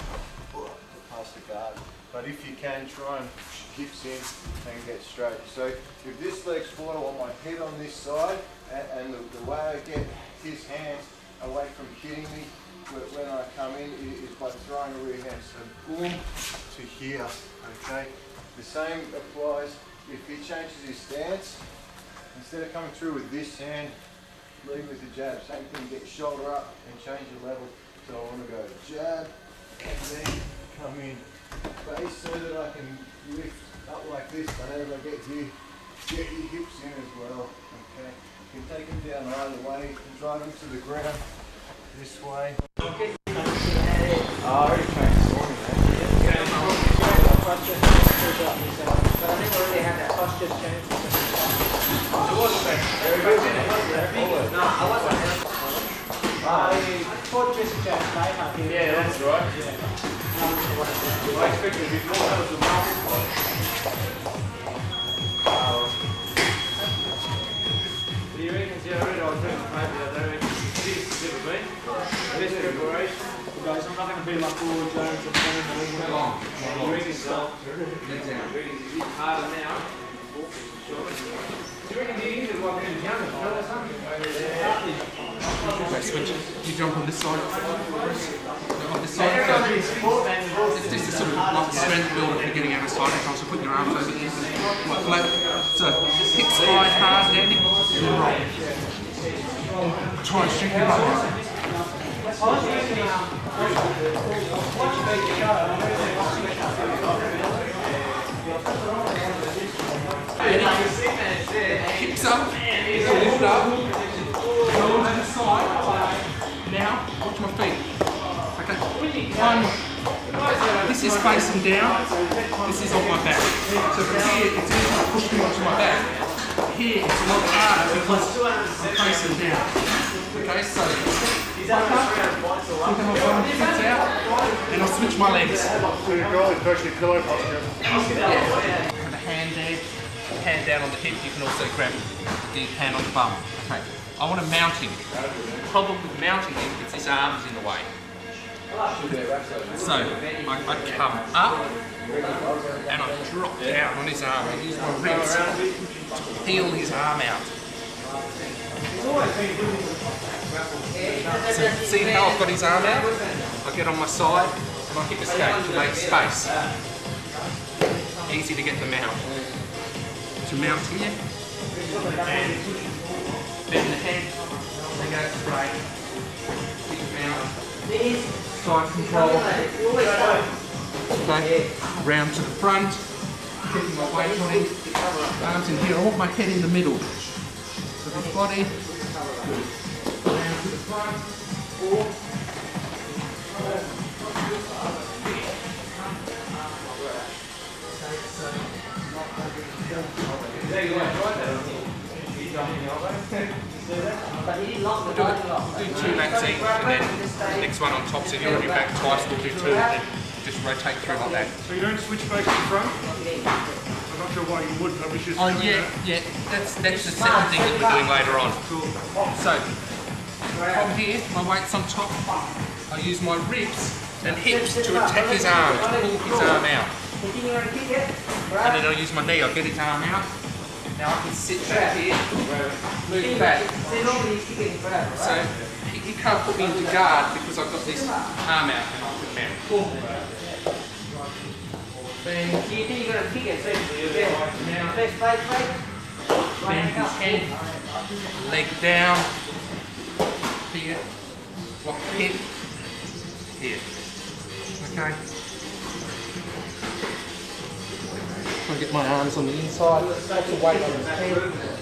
past the guard. But if you can, try and hips in and get straight. So if this leg's forward, I want my head on this side, and the way I get his hands away from hitting me when I come in is by throwing a rear hand. So boom to here. Okay. The same applies if he changes his stance. Instead of coming through with this hand, lead with the jab. Same thing. Get your shoulder up and change your level. So I want to go jab and then come in base so that I can lift up like this. But as I get here, get your hips in as well. Okay. You can take them down either way. You can drive them to the ground this way. Okay. I already trained this morning, man. But I think we already had that posture change. It wasn't very good. No, I wasn't. I fought Jesse James Baker here. Yeah, that's right. Yeah. I expected a bit more. That was the market. What do you reckon? Yeah, I read I was reading the paper the other day. This has ever been. Best preparation. Guys, I'm not going to be like Paul Jones or Tony Long. You reckon so? It's a bit harder now. Do you reckon the England might be younger or something? Okay, switch. You jump on this side. On this side. It's just a sort of like strength builder for getting out of side control. So put your arms over this. Like flat. So hips high, hard, landing, and roll. Try and shoot your butt. Hip this is facing down, this is on my back. So from here, it's easy to push me onto my back. Here, it's a lot harder because I'm facing down. Okay, so look at my bottom fits out, and I'll switch my legs. So your goal is actually pillow posture. Yeah. Have a hand there, hand down on the hip. You can also grab the hand on the bum. Okay. I want to mount him. The problem with mounting him is his arm's in the way. So I come up and I drop down on his arm. I use my ribs to peel his arm out. So see how I've got his arm out? I get on my side and I hip escape to make space. Easy to get the mount. To mount here, bend the head, they go straight, big mount, side control, okay, round to the front, keeping my weight on it, arms in here, I want my head in the middle, so the body, round to the front, We'll do 2 mats each, and then the next one on top, so if you're on your back twice, we'll do 2, and then just rotate through like that. So you don't switch face to front? I'm not sure why you would, I was just... Oh yeah, that's the second thing that we're doing later on. So, from here, my weight's on top, I use my ribs and hips to attack his arm, to pull his arm out. And then I'll use my knee, I'll get his arm out. Now I can sit back here, move back. So he can't put me into guard because I've got this arm out and I can mount. Bend his head, leg down, here, block the hip, here. Okay. I'll get my arms on the inside, lots of weight on his head.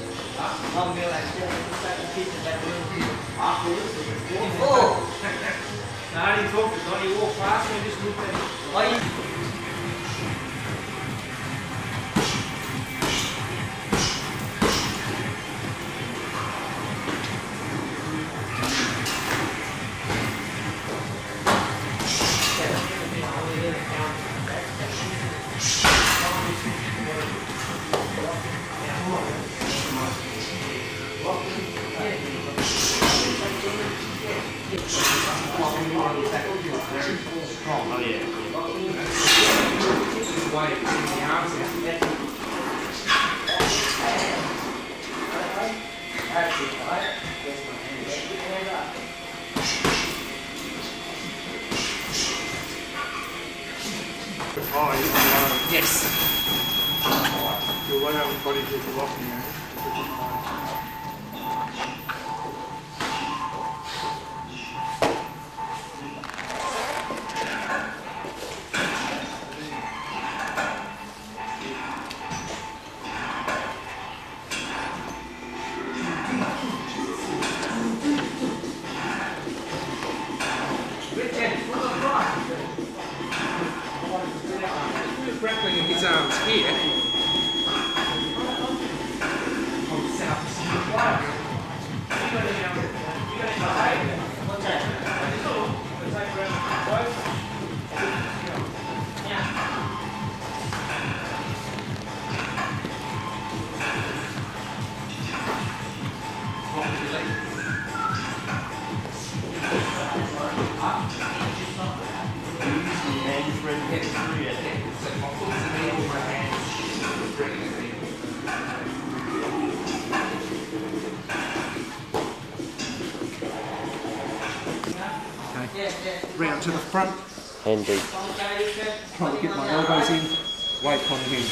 Yes. Your way out of body is blocking you. Grappling in his arms here. Round to the front. Hand deep. Trying to get my elbows in. Weight on him.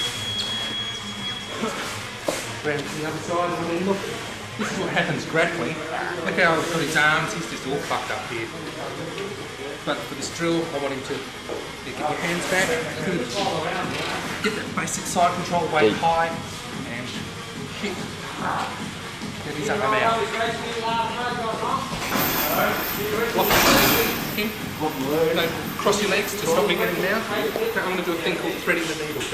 Round to the other side. I mean, look, this is what happens gradually. Look how I've got his arms. He's just all fucked up here. But for this drill, I want him to get your hands back. Get that basic side control, weight high, and kick. Get his arm out. Lock him. No, Cross your legs to stop me getting down. Okay, I'm going to do a thing called threading the needle.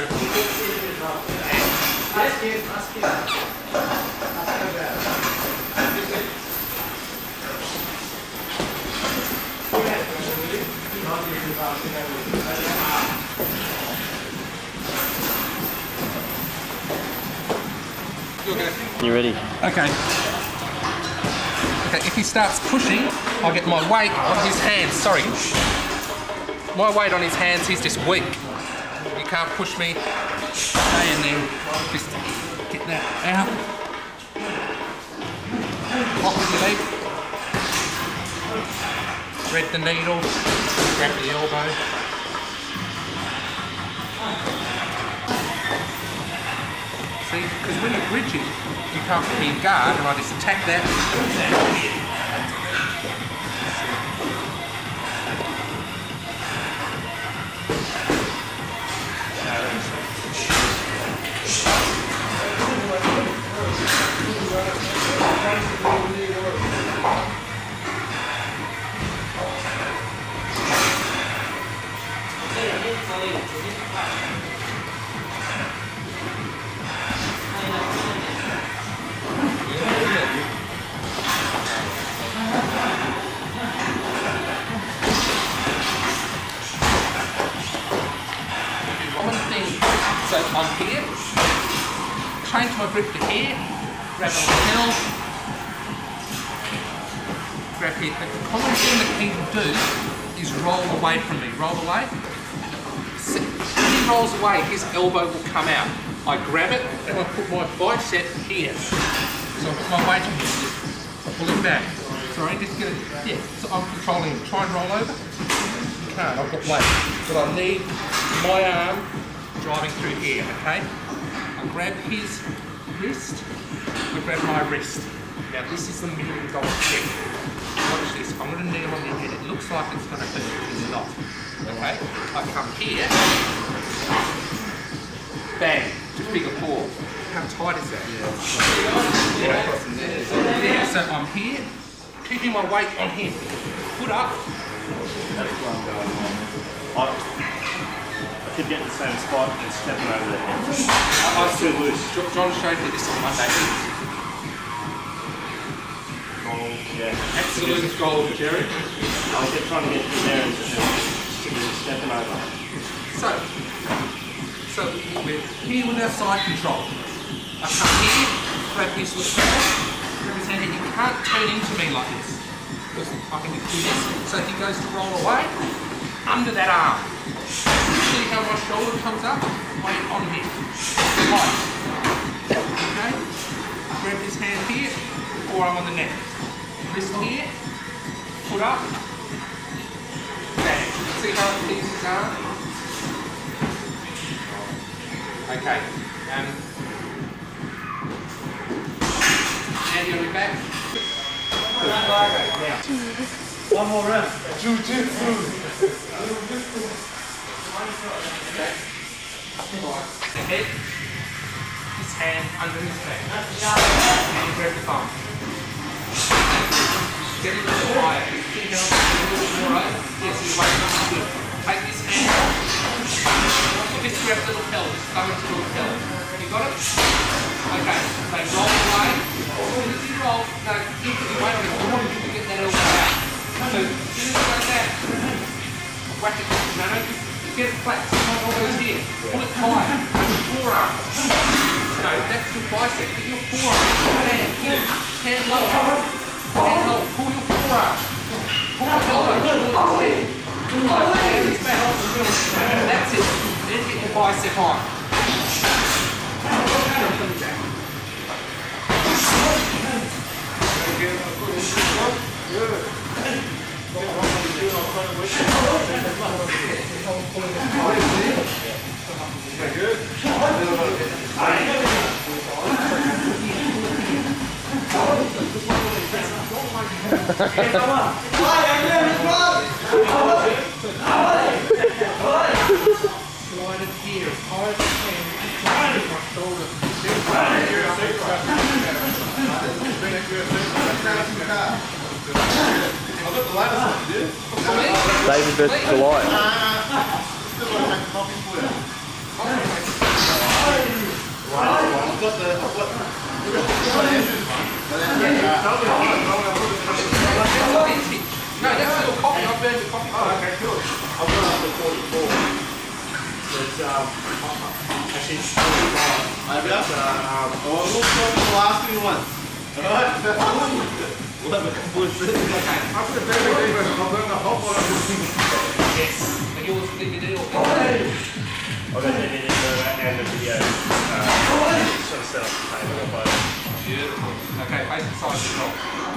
You ready? Okay. Okay, if he starts pushing, I'll get my weight on his hands. Sorry. My weight on his hands, he's just weak. You can't push me. Okay, and then just get that out. Lock with your leg. Thread the needle. Grab the elbow. See, because when you're bridging, you can't put me in guard, and I just attack that. So I'm here, change my grip to here, grab a lapel, grab here. The common thing that people do is roll away from me, roll away. When he rolls away, his elbow will come out. I grab it and I put my bicep here. So I put my weight on here, pull it back. Sorry, just get it, yeah, so I'm controlling it. Try and roll over. You can't, I've got weight. But I need my arm driving through here, okay? I grab his wrist, I grab my wrist. Now this is the $1 million trick. Watch this, I'm going to kneel on your head. It looks like it's going to hurt, but it's not. Okay? I come here, bang, to figure 4. How tight is that? Yeah, so I'm here, keeping my weight on him. Foot up. I could get in the same spot and stepping over the head. I too loose. John showed me this on Monday. Gold, yeah. Absolute gold, Jerry. I was trying to get through there and just stepping over. So we're here with our side control. I come here, grab his lapel, grab his hand, and you can't turn into me like this. Because I can do this. So if he goes to roll away, under that arm. See how my shoulder comes up? Weight on him. Tight. Okay? Grab his hand here, forearm on the neck. Wrist here, foot up. Bang. See how it leaves his arm? Okay. Handy on your back. One more round. Jiu-jitsu. Okay. The head, his hand under his back. And grab the thumb. Get a little higher. Keep it up a little more over. Yes, you're waiting on good. Take this hand. Just grab the lapel. Just throw it to the lapel. You got it? Okay. So roll away. As soon as you roll, no, you put your weight on it. I want you to get that elbow out. So as soon as you go down, whack it. No, get it flat. My elbow's here. Pull it high. Forearm. No, that's your bicep. Get your forearm. Hand. Hand low. Hand low. Pull your forearm. Pull your elbow. Pull it clear. Hand is back. That's it. Then get your bicep high. Slide it here as high as I can. My shoulder. I've got the latest one, dude. David versus Goliath. No, that's a little coffee. I've burned the coffee. Oh, okay, good. I've gone up to 44. It's actually maybe that's we'll start with the last new one. Alright. We'll have a couple of things. Okay, after the very deep, I'll burn the whole lot of this thing. Yes. But yours did you do? I've got the video and the video. Sort of set up the table on both. Beautiful. Okay, basic size control.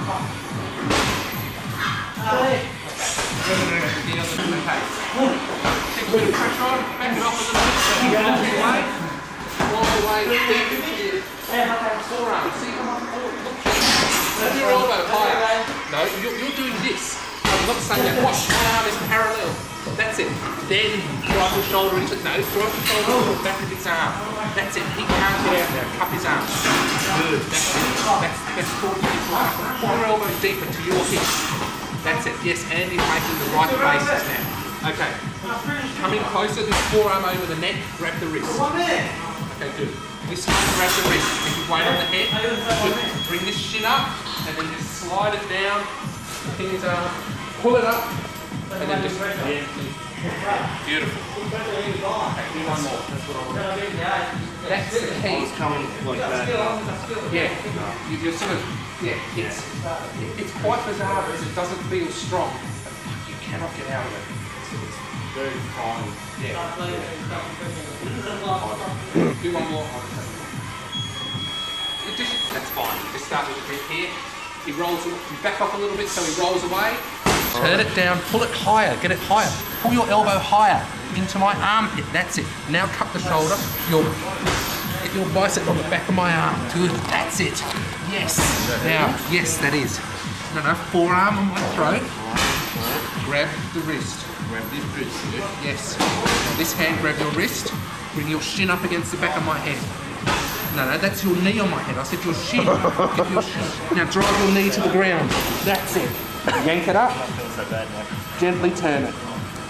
Okay. The other two, okay. Take a bit of pressure on, back it off a little bit, so you go all the way deep into your forearm. See, come on forward, look. Put your elbow higher. No, you're doing this. I'm not saying that. Watch, my arm is parallel. That's it. Then drive your shoulder into it. No, drive your shoulder into the back of his arm. That's it. He can't get out now. Cup his arm. Good. That's it. That's talking to your arm. Put your elbow deeper to your hip. That's it. Yes, Andy's making the right bases now. Okay. Coming closer, this forearm over the neck, grab the wrist. Okay, good. This one, grab the wrist. If you weight on the head, good. Bring this shin up, and then just slide it down. Pin his arm, pull it up, and then just gently. Beautiful. Okay, do one more. That's what I want. That's the key. It's coming like that. Yeah, you're sort of, yeah, it's quite bizarre because it doesn't feel strong, but you cannot get out of it. It's very fine. Yeah. Do one more. That's fine. Just start with the grip here. He rolls, you back off a little bit so he rolls away. Turn it down, pull it higher, get it higher. Pull your elbow higher into my armpit, that's it. Now cup the shoulder, get your bicep on the back of my arm. Good, that's it. Yes. Now, yes, that is. No, forearm on my throat. Grab the wrist. Grab this wrist. Yes. This hand, grab your wrist. Bring your shin up against the back of my head. No, that's your knee on my head. I said your shin. Get your shin. Now drive your knee to the ground. That's it. Yank it up. Gently turn it.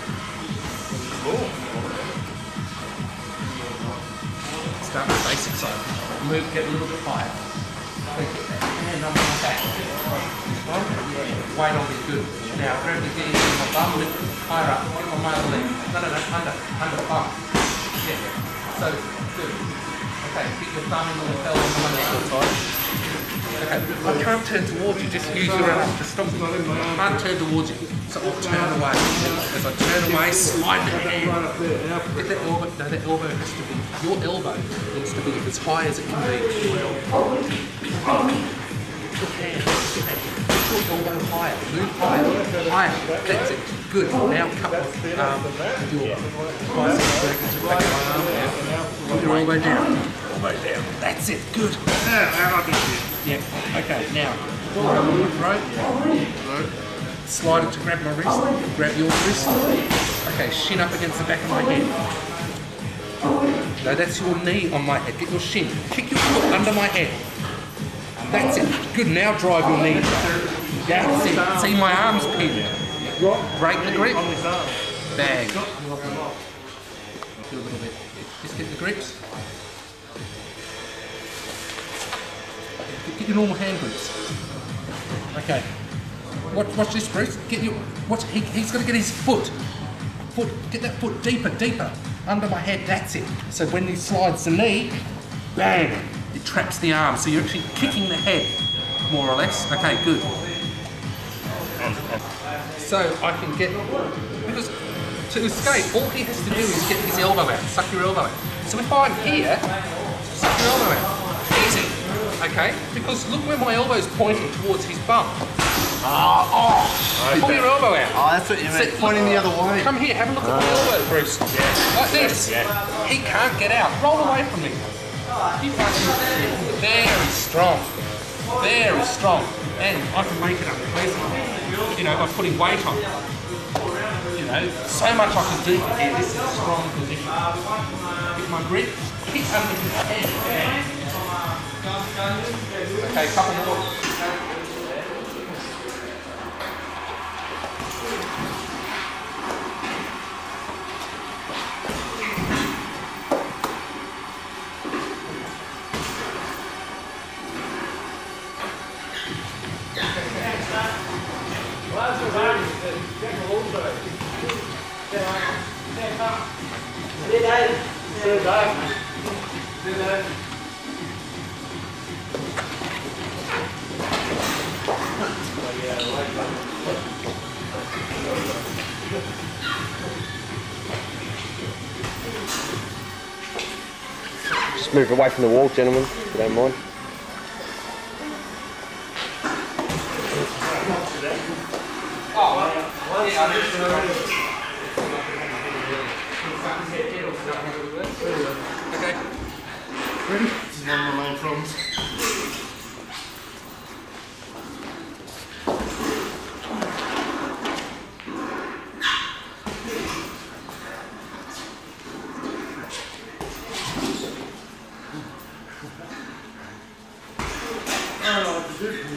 Start with basic side. Move, get a little bit higher. Hand on my back. Weight on me, good. Now grab the knee on my bum, lift higher up. Get on my other leg. No, under the bum. Yeah. So, good. Okay, keep your thumb in the lapel on the left side. Okay, I can't turn towards you, just use your arm to stop me. I can't turn towards you, so I'll turn away. As I turn away, slide the hand. Get that elbow, no, that elbow has to be, your elbow needs to be as high as it can be. Your elbow. Your hand, get your elbow higher, move higher, that's it. Good, now cup off your bicep back into the back of my arm. Put your elbow down. That's it, good. Yeah, okay, now, throat, slide it to grab my wrist, grab your wrist. Okay, shin up against the back of my head. No, that's your knee on my head, get your shin. Kick your foot under my head. That's it, good, now drive your knee. That's it, see my arm's pinned. Break the grip, bang. Do a little bit, just get the grips. Get your normal hand grips. Okay. Watch this, Bruce. Get your. Watch. He's got to get his foot. Get that foot deeper under my head. That's it. So when he slides the knee, bang! It traps the arm. So you're actually kicking the head, more or less. Okay, good. So I can get, because to escape, all he has to do is get his elbow out. Suck your elbow out. So if I'm here, suck your elbow out. Easy. Okay, because look where my elbow's pointing towards his bum. Pull your elbow out. Oh, that's what you meant, pointing the other way. Come here, have a look at my elbow, Bruce. Yeah. Like this. Yeah. He can't get out. Roll away from me. Very strong. Very strong. And I can make it up easily. You know, by putting weight on. You know, so much I can do here. This is a strong position. Get my grip, kick under his head. Okay, couple more. Just move away from the wall, gentlemen, if you don't mind. Okay. Ready? This is one of my main problems. I don't know what to do.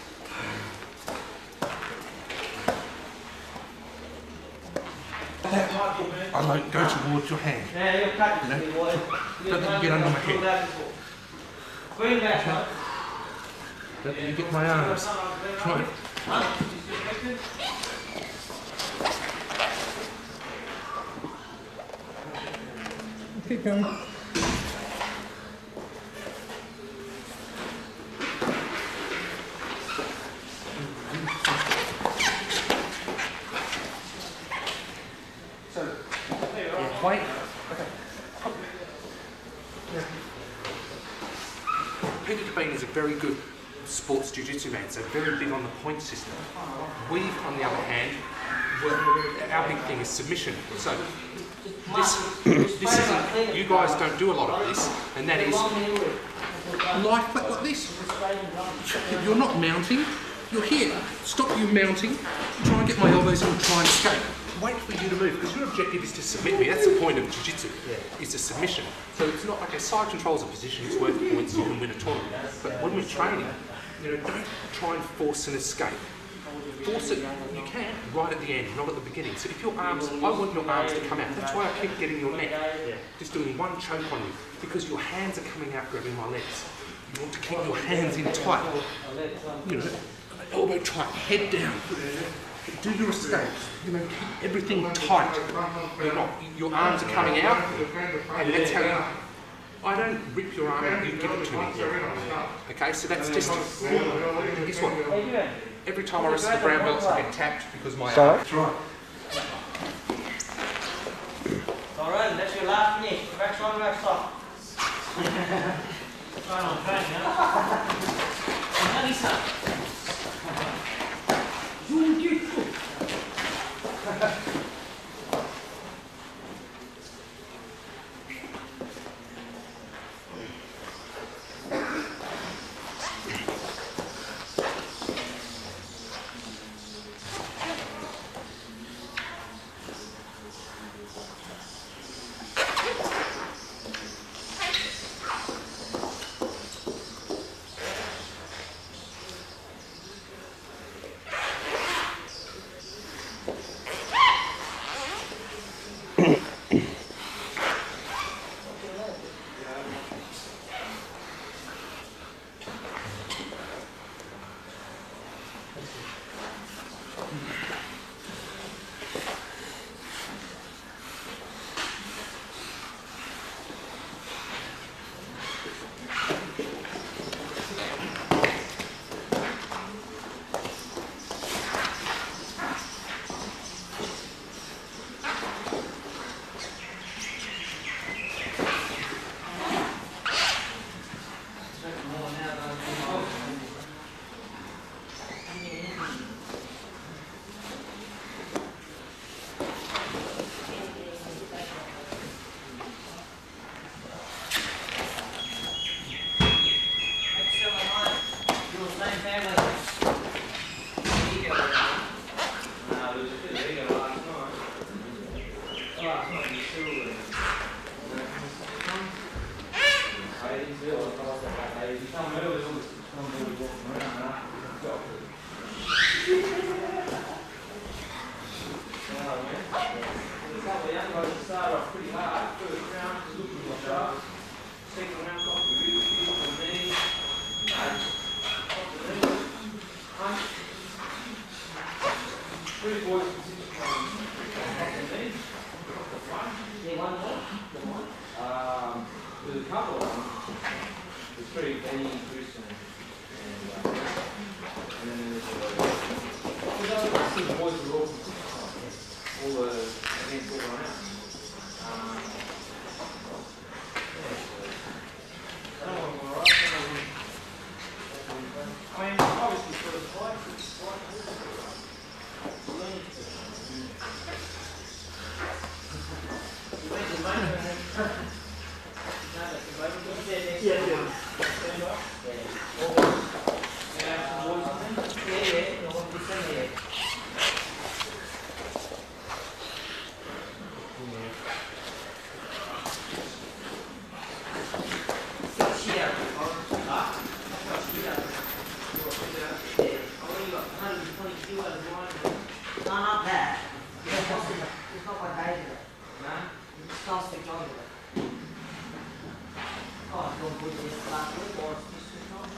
That I like go towards your hand. You know? Don't let me get under my head. Don't let me get my arms. Try it. Keep going. Yeah, wait. Peter Devine is a very good sports jiu-jitsu man, so very big on the point system. We, on the other hand, our big thing is submission. So this isn't, you guys don't do a lot of this, and that is lie flat like this. You're not mounting, you're here. Stop you mounting, try and get my elbows in and try and escape. Wait for you to move, because your objective is to submit me. That's the point of jiu-jitsu, is a submission. So it's not like a side control's a position, it's worth points, you can win a tournament. But when we're training, you know, don't try and force an escape. Force it, you can, right at the end, not at the beginning. So if your arms, I want your arms to come out. That's why I keep getting your neck. Just doing one choke on you, because your hands are coming out grabbing my legs. You want to keep your hands in tight. You know, elbow tight, head down. Do your escapes, you know, keep everything tight. Your arms are coming out, and that's how you... I don't rip your arm out, you give it to me. Okay, so that's just... Guess what? Every time I wrestle the brown belts, I get tapped because my arm... Alright, that's your last finish. Wax on, wax off. Try on training, huh? Lisa. There's a couple of them. There's three, Benny, Bruce, and then there's the boys who are all the events all around. I mean, obviously for the fight, yeah. Was this last week or this time?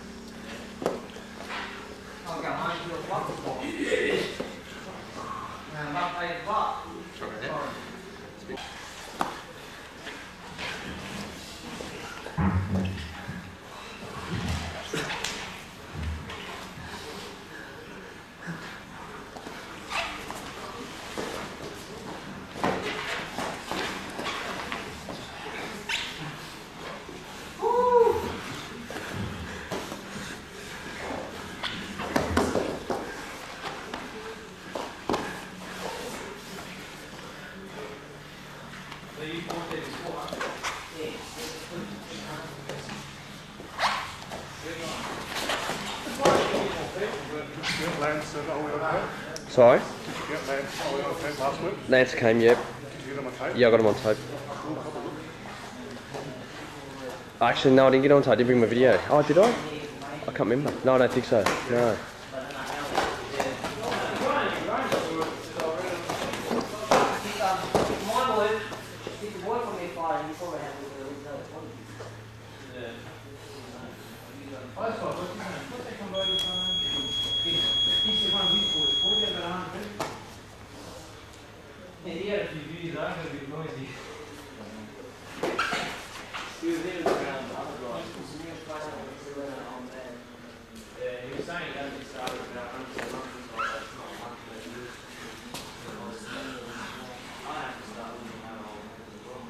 I'll go home to a block before. And I'll pay a buck. Sorry? Did you get Lance on tape last week? Lance came, yep. Did you get him on tape? Yeah, I got him on tape. Actually, no, I didn't get on tape. I didn't bring my video. Oh, did I? I can't remember. No, I don't think so. No. Yeah, he had a few views, I heard it noisy. He was there around the other guys. Yeah, he was saying he only started about 100 months or so, it's not a month, but he was. I have to start looking at all as well.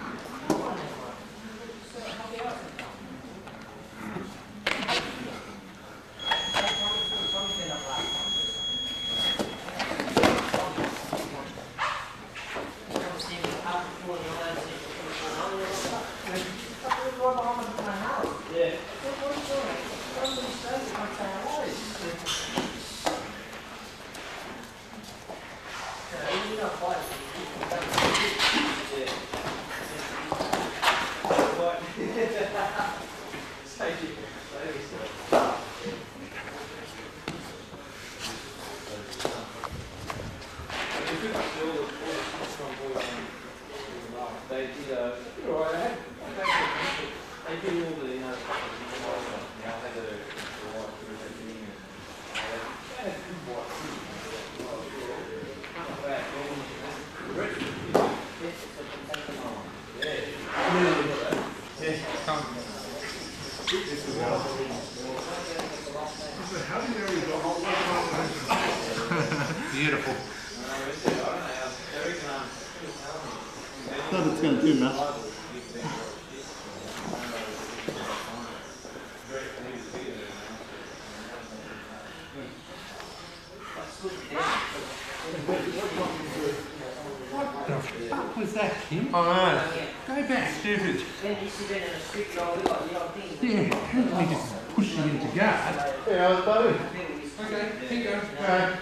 Beautiful. Not it's going to do much. What the fuck was that, Kim? I know. Go back, stupid. Yeah, how did we just push you into guard? Yeah, I was buddy. Okay, here you go. Alright.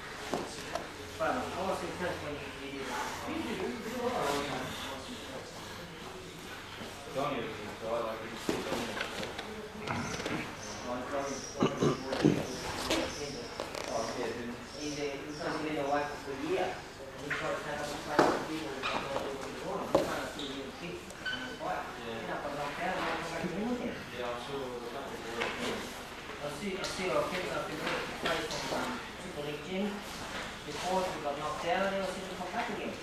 Before we got knocked down and they were sitting come back again.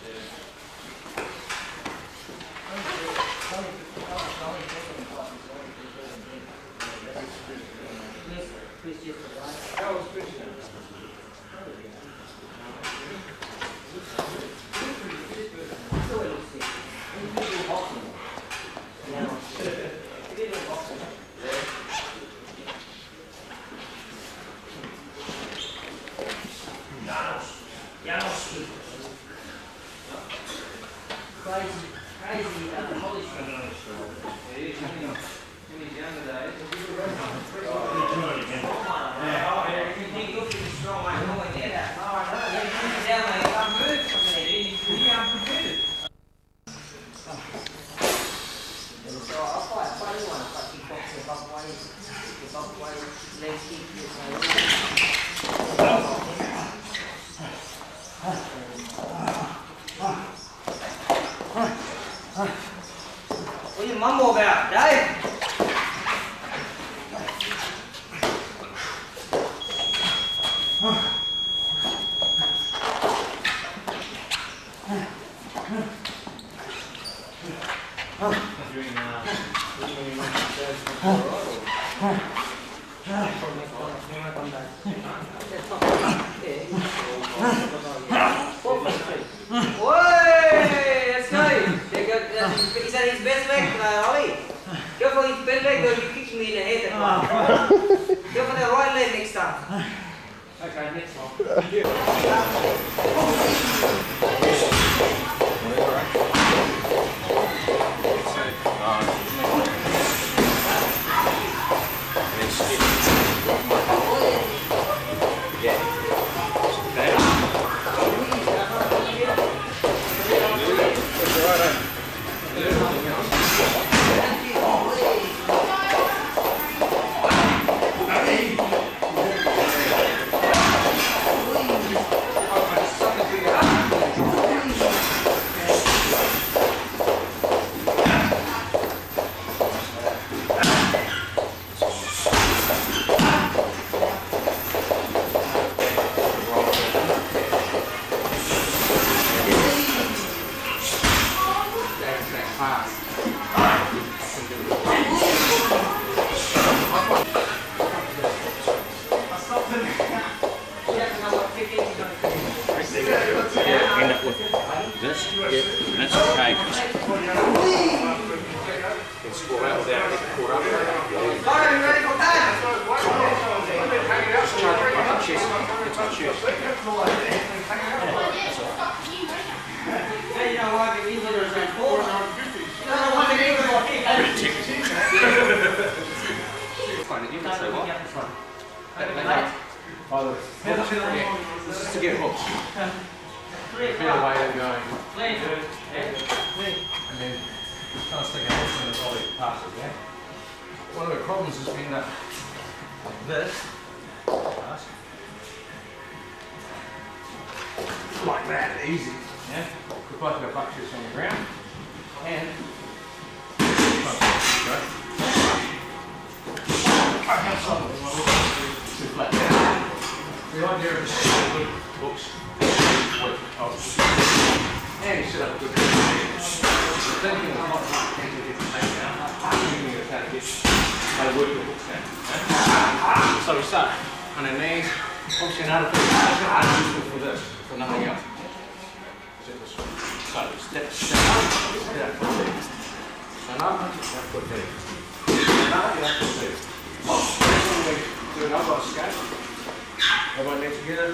What are you mumble about, Dave? That's good. Is that his best leg, Ollie? Go for his best leg, though you kick me in the head. Go for the right leg next time. Okay, next one. End up with this. Yep, that's okay. Ready for time? Just charge it like a chest. It's my chest. You know what? These little are four. You know what? They give it Fine, you can say what? This is to get hooked. A bit away and going. And then trying to stick a hook in the body past it, yeah? One of the problems has been that this, like that, easy, yeah? We've both got butt chips on the ground, and I have some of them, too flat. The idea of the hooks, and you set up a good thinking of not into different things now, using it how to get how to work the hooks now. So we start on our knees, obviously another thing, useful for this, for nothing else. So step up, step up, foot two. Stand up, step foot two. Stand up, step foot two. Do an elbow escape. Elbow knee together,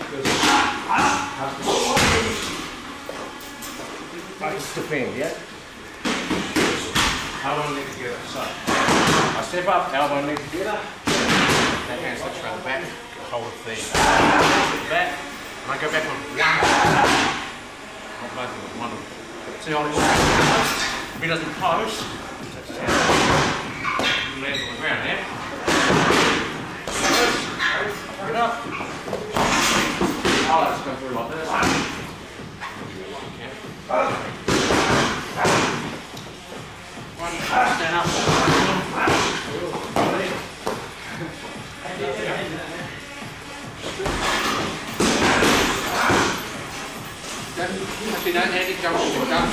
just defend, yeah? Elbow knee together. So, I step up, elbow knee together. That hand slips around the back. Hold the back. And I go back on one. Not both of them, one of them. See, Ollie, if he doesn't post, touch his hand. He lands on the ground, yeah? Pick it up. I'll just go through like this. One, stand up. Actually, don't have to jump to the gun.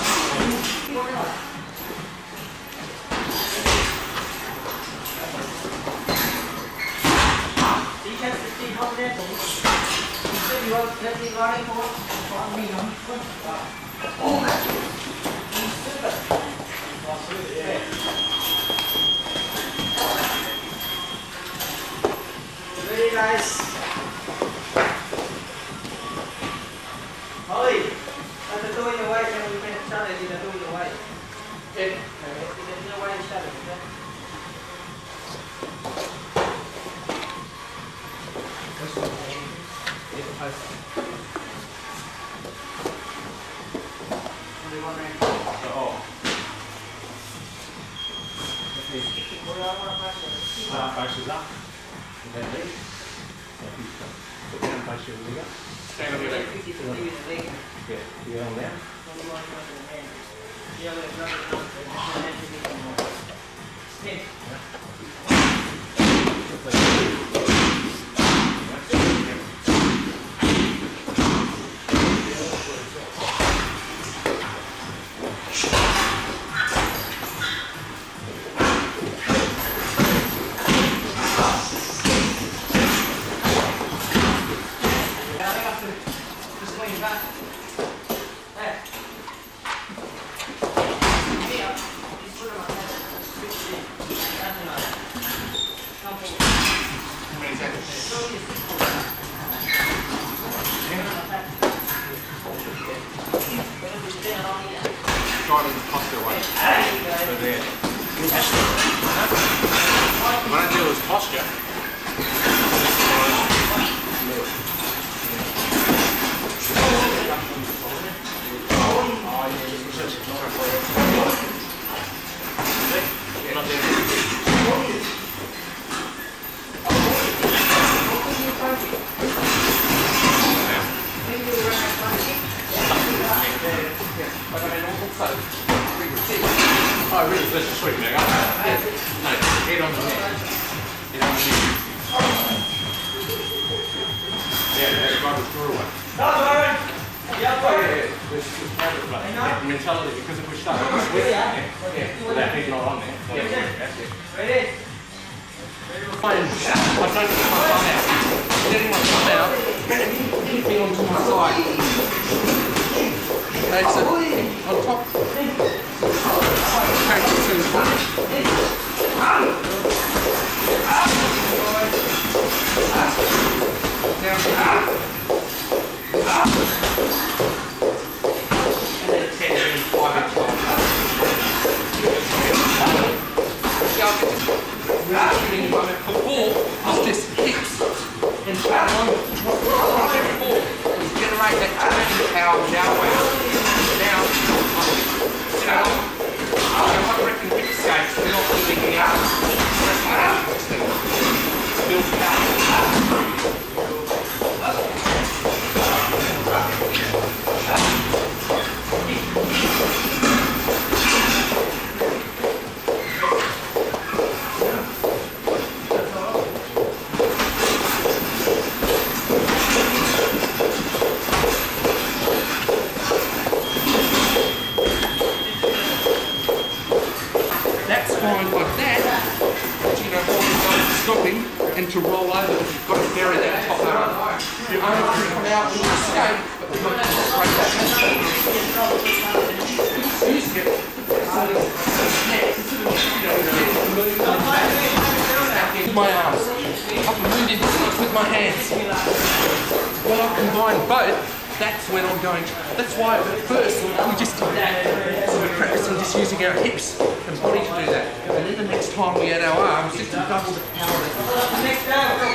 Very nice. Holly, that's the door in the way, and we can shut it in the door in the way. There's no way to shut it, okay? Only one man. Faces up. And then leave. Put down, face your leg up. Stand on your leg. Yeah, you go on down. away. Yeah, the mentality, because if we start with that head not on there, that's it. I don't get my thumb out. Getting my thumb out, hitting onto my side. Okay, so on top, okay, so down to and then 10 and 5 inch long. The ball was just hips and power. Generate that tremendous power down way. Now, I reckon hip skates are not really the build power. Stopping and to roll over, you've got to bury that top arm. Your arm can come out and escape, but you've got to break that. Using it, with my arms. I can move in with my hands. When I combine both, that's when I'm going. That's why at first we just did that. So we're practicing just using our hips and body to do that. And then the next time we add our arms, just to double the power.